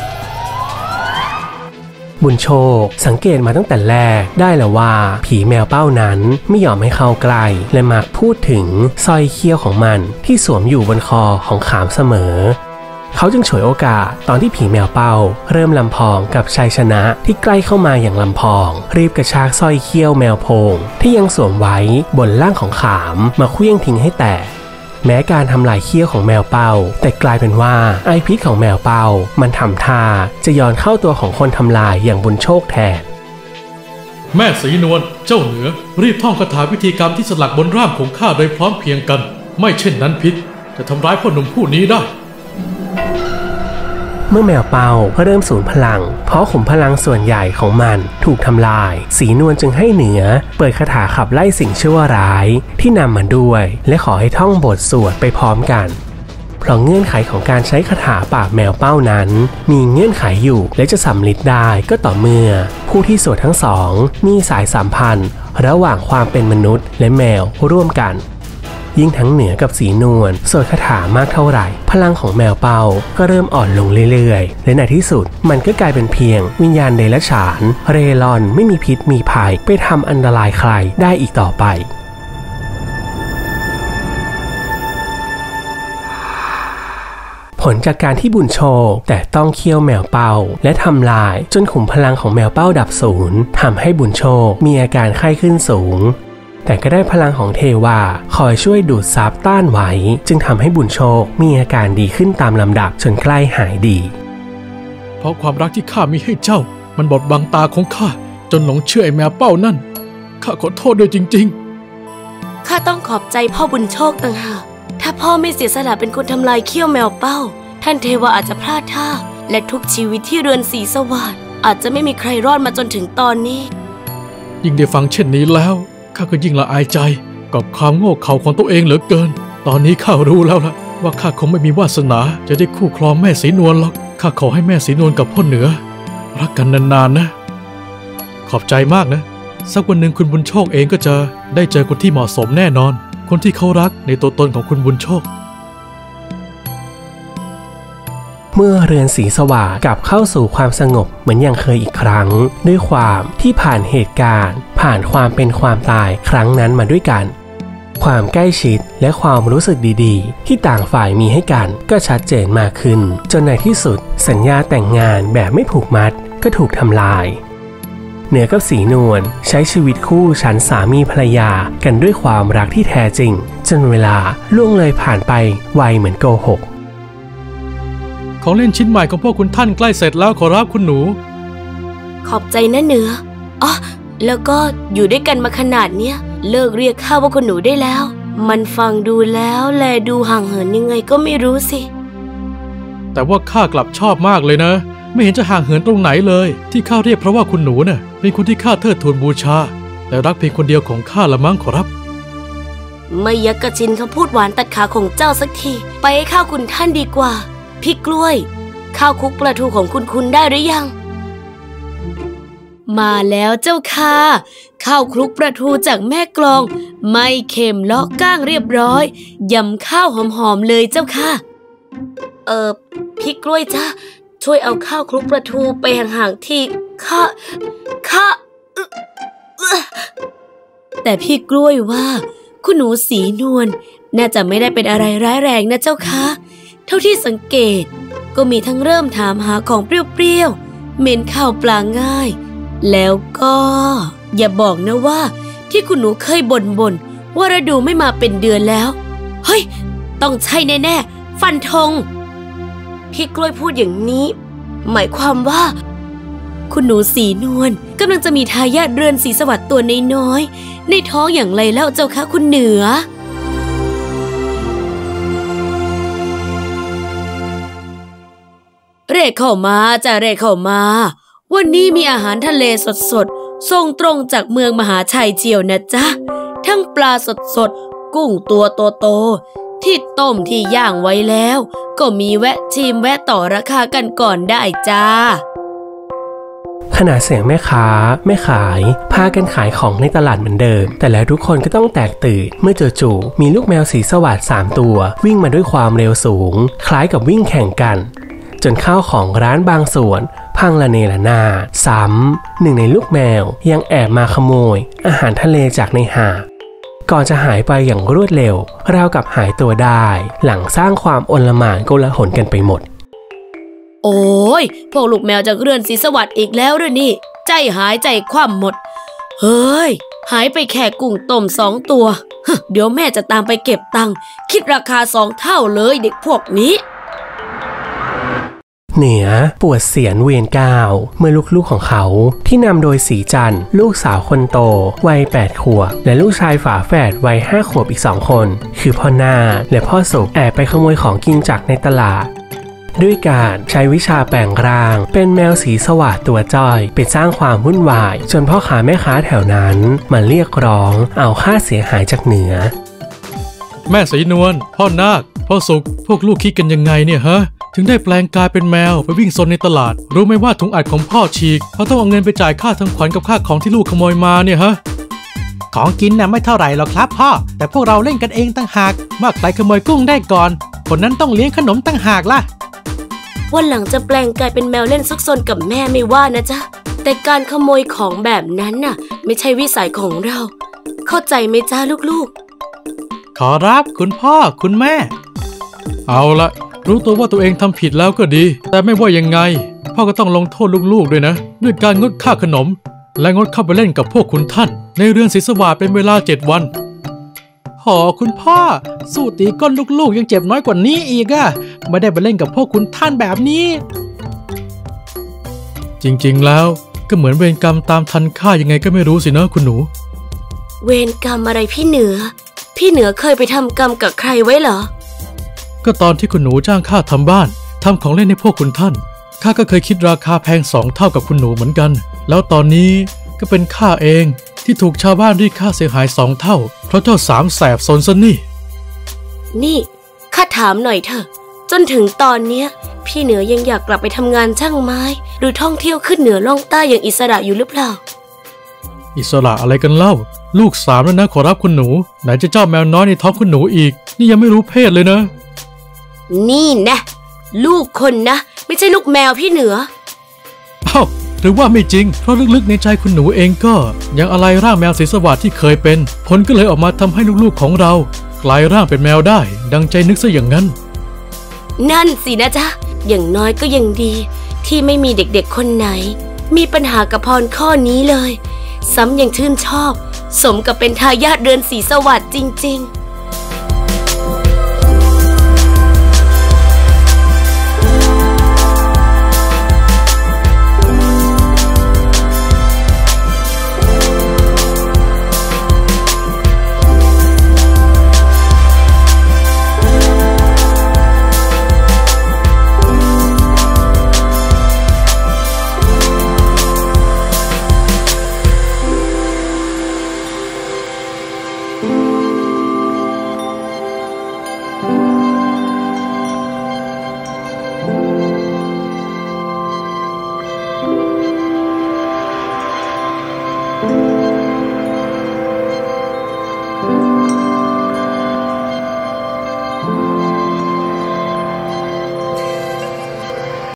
บุญโชคสังเกตมาตั้งแต่แรกได้แล้วว่าผีแมวเป้านั้นไม่ยอมให้เข้าใกล้และมักพูดถึงสร้อยเขี้ยวของมันที่สวมอยู่บนคอของขามเสมอเขาจึงฉวยโอกาสตอนที่ผีแมวเป้าเริ่มลำพองกับชัยชนะที่ใกล้เข้ามาอย่างลำพองรีบกระชากสร้อยเขี้ยวแมวโพงที่ยังสวมไว้บนร่างของขามมาเคลื่องทิ้งให้แตกแม้การทำลายเขี้ยวของแมวเป้าแต่กลายเป็นว่าไอพิษของแมวเป้ามันทำท่าจะย้อนเข้าตัวของคนทำลายอย่างบุญโชคแทนแม่ศรีนวลเจ้าเหนือรีบท่องคาถาพิธีกรรมที่สลักบนร่างของข้าโดยพร้อมเพรียงกันไม่เช่นนั้นพิษจะทำร้ายพ่อหนุ่มผู้นี้ได้เมื่อแมวเป้าเริ่มสูญพลังเพราะขุมพลังส่วนใหญ่ของมันถูกทำลายศรีนวลจึงให้เหนือเปิดคาถาขับไล่สิ่งชั่วร้ายที่นำมาด้วยและขอให้ท่องบทสวดไปพร้อมกันเพราะเงื่อนไขของการใช้คาถาปราบแมวเป้านั้นมีเงื่อนไขอยู่และจะสำลิดได้ก็ต่อเมื่อผู้ที่สวดทั้งสองมีสายสัมพันธ์ระหว่างความเป็นมนุษย์และแมวร่วมกันยิ่งทั้งเหนือกับศรีนวลสวดคาถามากเท่าไหร่พลังของแมวเป้าก็เริ่มอ่อนลงเรื่อยๆและในที่สุดมันก็กลายเป็นเพียงวิญญาณเดรัจฉานเร่ร่อนไม่มีพิษมีภัยไปทำอันตรายใครได้อีกต่อไปผลจากการที่บุญโชคแต่ต้องเคี่ยวแมวเป้าและทำลายจนขุมพลังของแมวเป้าดับศูนย์ทำให้บุญโชคมีอาการไข้ขึ้นสูงแต่ก็ได้พลังของเทวาคอยช่วยดูดซับต้านไว้จึงทำให้บุญโชคมีอาการดีขึ้นตามลำดับจนใกล้หายดีเพราะความรักที่ข้ามีให้เจ้ามันบดบังตาของข้าจนหลงเชื่อไอ้แมวเป้านั่นข้าขอโทษด้วยจริงๆข้าต้องขอบใจพ่อบุญโชคต่างหากถ้าพ่อไม่เสียสละเป็นคนทำลายเขี้ยวแมวเป้าท่านเทวาอาจจะพลาดท่าและทุกชีวิตที่เรือนศรีสวัสดิ์อาจจะไม่มีใครรอดมาจนถึงตอนนี้ยิ่งได้ฟังเช่นนี้แล้วข้าก็ยิ่งละอายใจกับความโง่เขลาของตัวเองเหลือเกินตอนนี้ข้ารู้แล้วล่ะว่าข้าคงไม่มีวาสนาจะได้คู่ครองแม่ศรีนวลหรอกข้าขอให้แม่ศรีนวลกับพ่อเหนือรักกันนานๆนะขอบใจมากนะสักวันหนึ่งคุณบุญโชคเองก็จะได้เจอคนที่เหมาะสมแน่นอนคนที่เขารักในตัวตนของคุณบุญโชคเมื่อเรือนศรีสว่างกลับเข้าสู่ความสงบเหมือนอย่างเคยอีกครั้งด้วยความที่ผ่านเหตุการณ์ผ่านความเป็นความตายครั้งนั้นมาด้วยกันความใกล้ชิดและความรู้สึกดีๆที่ต่างฝ่ายมีให้กันก็ชัดเจนมากขึ้นจนในที่สุดสัญญาแต่งงานแบบไม่ผูกมัดก็ถูกทำลายเหนือกับศรีนวลใช้ชีวิตคู่ฉันสามีภรรยากันด้วยความรักที่แท้จริงจนเวลาล่วงเลยผ่านไปไวเหมือนโกหกของเล่นชิ้นใหม่ของพวกคุณท่านใกล้เสร็จแล้วขอรับคุณหนูขอบใจนะเหนืออ๋อแล้วก็อยู่ด้วยกันมาขนาดเนี้ยเลิกเรียกข้าว่าคุณหนูได้แล้วมันฟังดูแล้วแลดูห่างเหินยังไงก็ไม่รู้สิแต่ว่าข้ากลับชอบมากเลยนะไม่เห็นจะห่างเหินตรงไหนเลยที่ข้าเรียกเพราะว่าคุณหนูน่ะเป็นคนที่ข้าเทิดทูนบูชาแต่รักเพียงคนเดียวของข้าละมั้งขอรับไม่ยักกระชินคำพูดหวานตัดขาของเจ้าสักทีไปให้ข้าคุณท่านดีกว่าพี่กล้วยข้าวคลุกปลาทูของคุณคุณได้หรือยังมาแล้วเจ้าค่ะข้าวคลุกปลาทูจากแม่กลองไม่เค็มเลาะก้างเรียบร้อยยำข้าวหอมๆเลยเจ้าค่ะเออพี่กล้วยจ้าช่วยเอาข้าวคลุกปลาทูไปห่างๆที่ข้าข้าแต่พี่กล้วยว่าคุณหนูศรีนวลน่าจะไม่ได้เป็นอะไรร้ายแรงนะเจ้าค่ะเท่าที่สังเกตก็มีทั้งเริ่มถามหาของเปรี้ยวๆเหม็นข้าวปลาง่ายแล้วก็อย่าบอกนะว่าที่คุณหนูเคยบ่นๆว่าฤดูไม่มาเป็นเดือนแล้วเฮ้ยต้องใช่แน่ๆฟันธงพี่กล้วยพูดอย่างนี้หมายความว่าคุณหนูศรีนวลกำลังจะมีทายาทเรือนศรีสวัสดิ์ตัวน้อยๆในท้องอย่างไรแล้วเจ้าคะคุณเหนือเร่เข้ามาจะเร่เข้ามาวันนี้มีอาหารทะเลสดๆส่งตรงจากเมืองมหาชัยเจียวนะจ๊ะทั้งปลาสดๆกุ้งตัวโตๆที่ต้มที่ย่างไว้แล้วก็มีแวะชิมแวะต่อราคากันก่อนได้จ้าขณะเสียงแม่ค้าแม่ขายพากันขายของในตลาดเหมือนเดิมแต่แล้วทุกคนก็ต้องแตกตื่นเมื่อจู่ๆมีลูกแมวสีสวัสดิ์สามตัววิ่งมาด้วยความเร็วสูงคล้ายกับวิ่งแข่งกันจนข้าวของร้านบางส่วนพังละเนระนาดซ้ำหนึ่งในลูกแมวยังแอบมาขโมยอาหารทะเลจากในหาดก่อนจะหายไปอย่างรวดเร็วราวกับหายตัวได้หลังสร้างความโอลหม่านโกลาหลกันไปหมดโอ้ยพวกลูกแมวจากเรือนศรีสวัสดิ์อีกแล้วหรือนี่ใจหายใจคว่ำหมดเฮ้ยหายไปแค่กุ้งต้มสองตัวเดี๋ยวแม่จะตามไปเก็บตังค์คิดราคาสองเท่าเลยเด็กพวกนี้เหนือปวดเสียนเวียนก้าวเมื่อลูกๆของเขาที่นำโดยสีจันทร์ลูกสาวคนโตวัยแปดขวบและลูกชายฝาแฝดวัยห้าขวบอีกสองคนคือพ่อนาคและพ่อสุขแอบไปขโมยของกินจากในตลาดด้วยการใช้วิชาแปลงร่างเป็นแมวสีสวัสดตัวจ้อยไปสร้างความวุ่นวายจนพ่อค้าแม่ค้าแถวนั้นมาเรียกร้องเอาค่าเสียหายจากเหนือแม่สีนวลพ่อนาคพ่อสุขพวกลูกคิดกันยังไงเนี่ยฮะถึงได้แปลงกายเป็นแมวไปวิ่งซนในตลาดรู้ไหมว่าถุงอัดของพ่อฉีกเขาต้องเอาเงินไปจ่ายค่าทำขวัญกับค่าของที่ลูกขโมยมาเนี่ยฮะของกินน่ะไม่เท่าไหร่หรอกครับพ่อแต่พวกเราเล่นกันเองตั้งหากว่าใครขโมยกุ้งได้ก่อนคนนั้นต้องเลี้ยงขนมตั้งหากล่ะวันหลังจะแปลงกายเป็นแมวเล่นซุกซนกับแม่ไม่ว่านะจ๊ะแต่การขโมยของแบบนั้นน่ะไม่ใช่วิสัยของเราเข้าใจไหมจ้าลูกๆขอรับคุณพ่อคุณแม่เอาละรู้ตัวว่าตัวเองทำผิดแล้วก็ดีแต่ไม่ว่ายังไงพ่อก็ต้องลงโทษลูกๆด้วยนะด้วยการงดค่าขนมและงดเข้าไปเล่นกับพวกคุณท่านในเรือนศรีสวัสดิ์เป็นเวลาเจ็ดวันหอคุณพ่อสู้ตีก้นลูกๆยังเจ็บน้อยกว่านี้อีกอะไม่ได้ไปเล่นกับพวกคุณท่านแบบนี้จริงๆแล้วก็เหมือนเวรกรรมตามทันข้ายังไงก็ไม่รู้สินะคุณหนูเวรกรรมอะไรพี่เหนือพี่เหนือเคยไปทำกรรมกับใครไว้เหรอก็ตอนที่คุณหนูจ้างข้าทำบ้านทำของเล่นให้พวกคุณท่านข้าก็เคยคิดราคาแพงสองเท่ากับคุณหนูเหมือนกันแล้วตอนนี้ก็เป็นข้าเองที่ถูกชาวบ้านเรียกค่าเสียหายสองเท่าเพราะเจ้าสามแสบซนซะนี่นี่ข้าถามหน่อยเถอะจนถึงตอนเนี้ยพี่เหนือยังอยากกลับไปทำงานช่างไม้หรือท่องเที่ยวขึ้นเหนือล่องใต้อย่างอิสระอยู่หรือเปล่าอิสระอะไรกันเล่าลูกสามแล้วนะขอรับคุณหนูไหนจะเจ้าแมวน้อยในท้องคุณหนูอีกนี่ยังไม่รู้เพศเลยนะนี่นะลูกคนนะไม่ใช่ลูกแมวพี่เหนืออ้าวหรือว่าไม่จริงเพราะลึกๆในใจคุณหนูเองก็ยังอะไรร่างแมวสีสวัสดิ์ที่เคยเป็นผลก็เลยออกมาทำให้ลูกๆของเรากลายร่างเป็นแมวได้ดังใจนึกซะอย่างนั้นนั่นสินะจ๊ะอย่างน้อยก็ยังดีที่ไม่มีเด็กๆคนไหนมีปัญหากับพรข้อนี้เลยซ้ำยังชื่นชอบสมกับเป็นทายาทเรือนศรีสวัสดิ์จริงๆ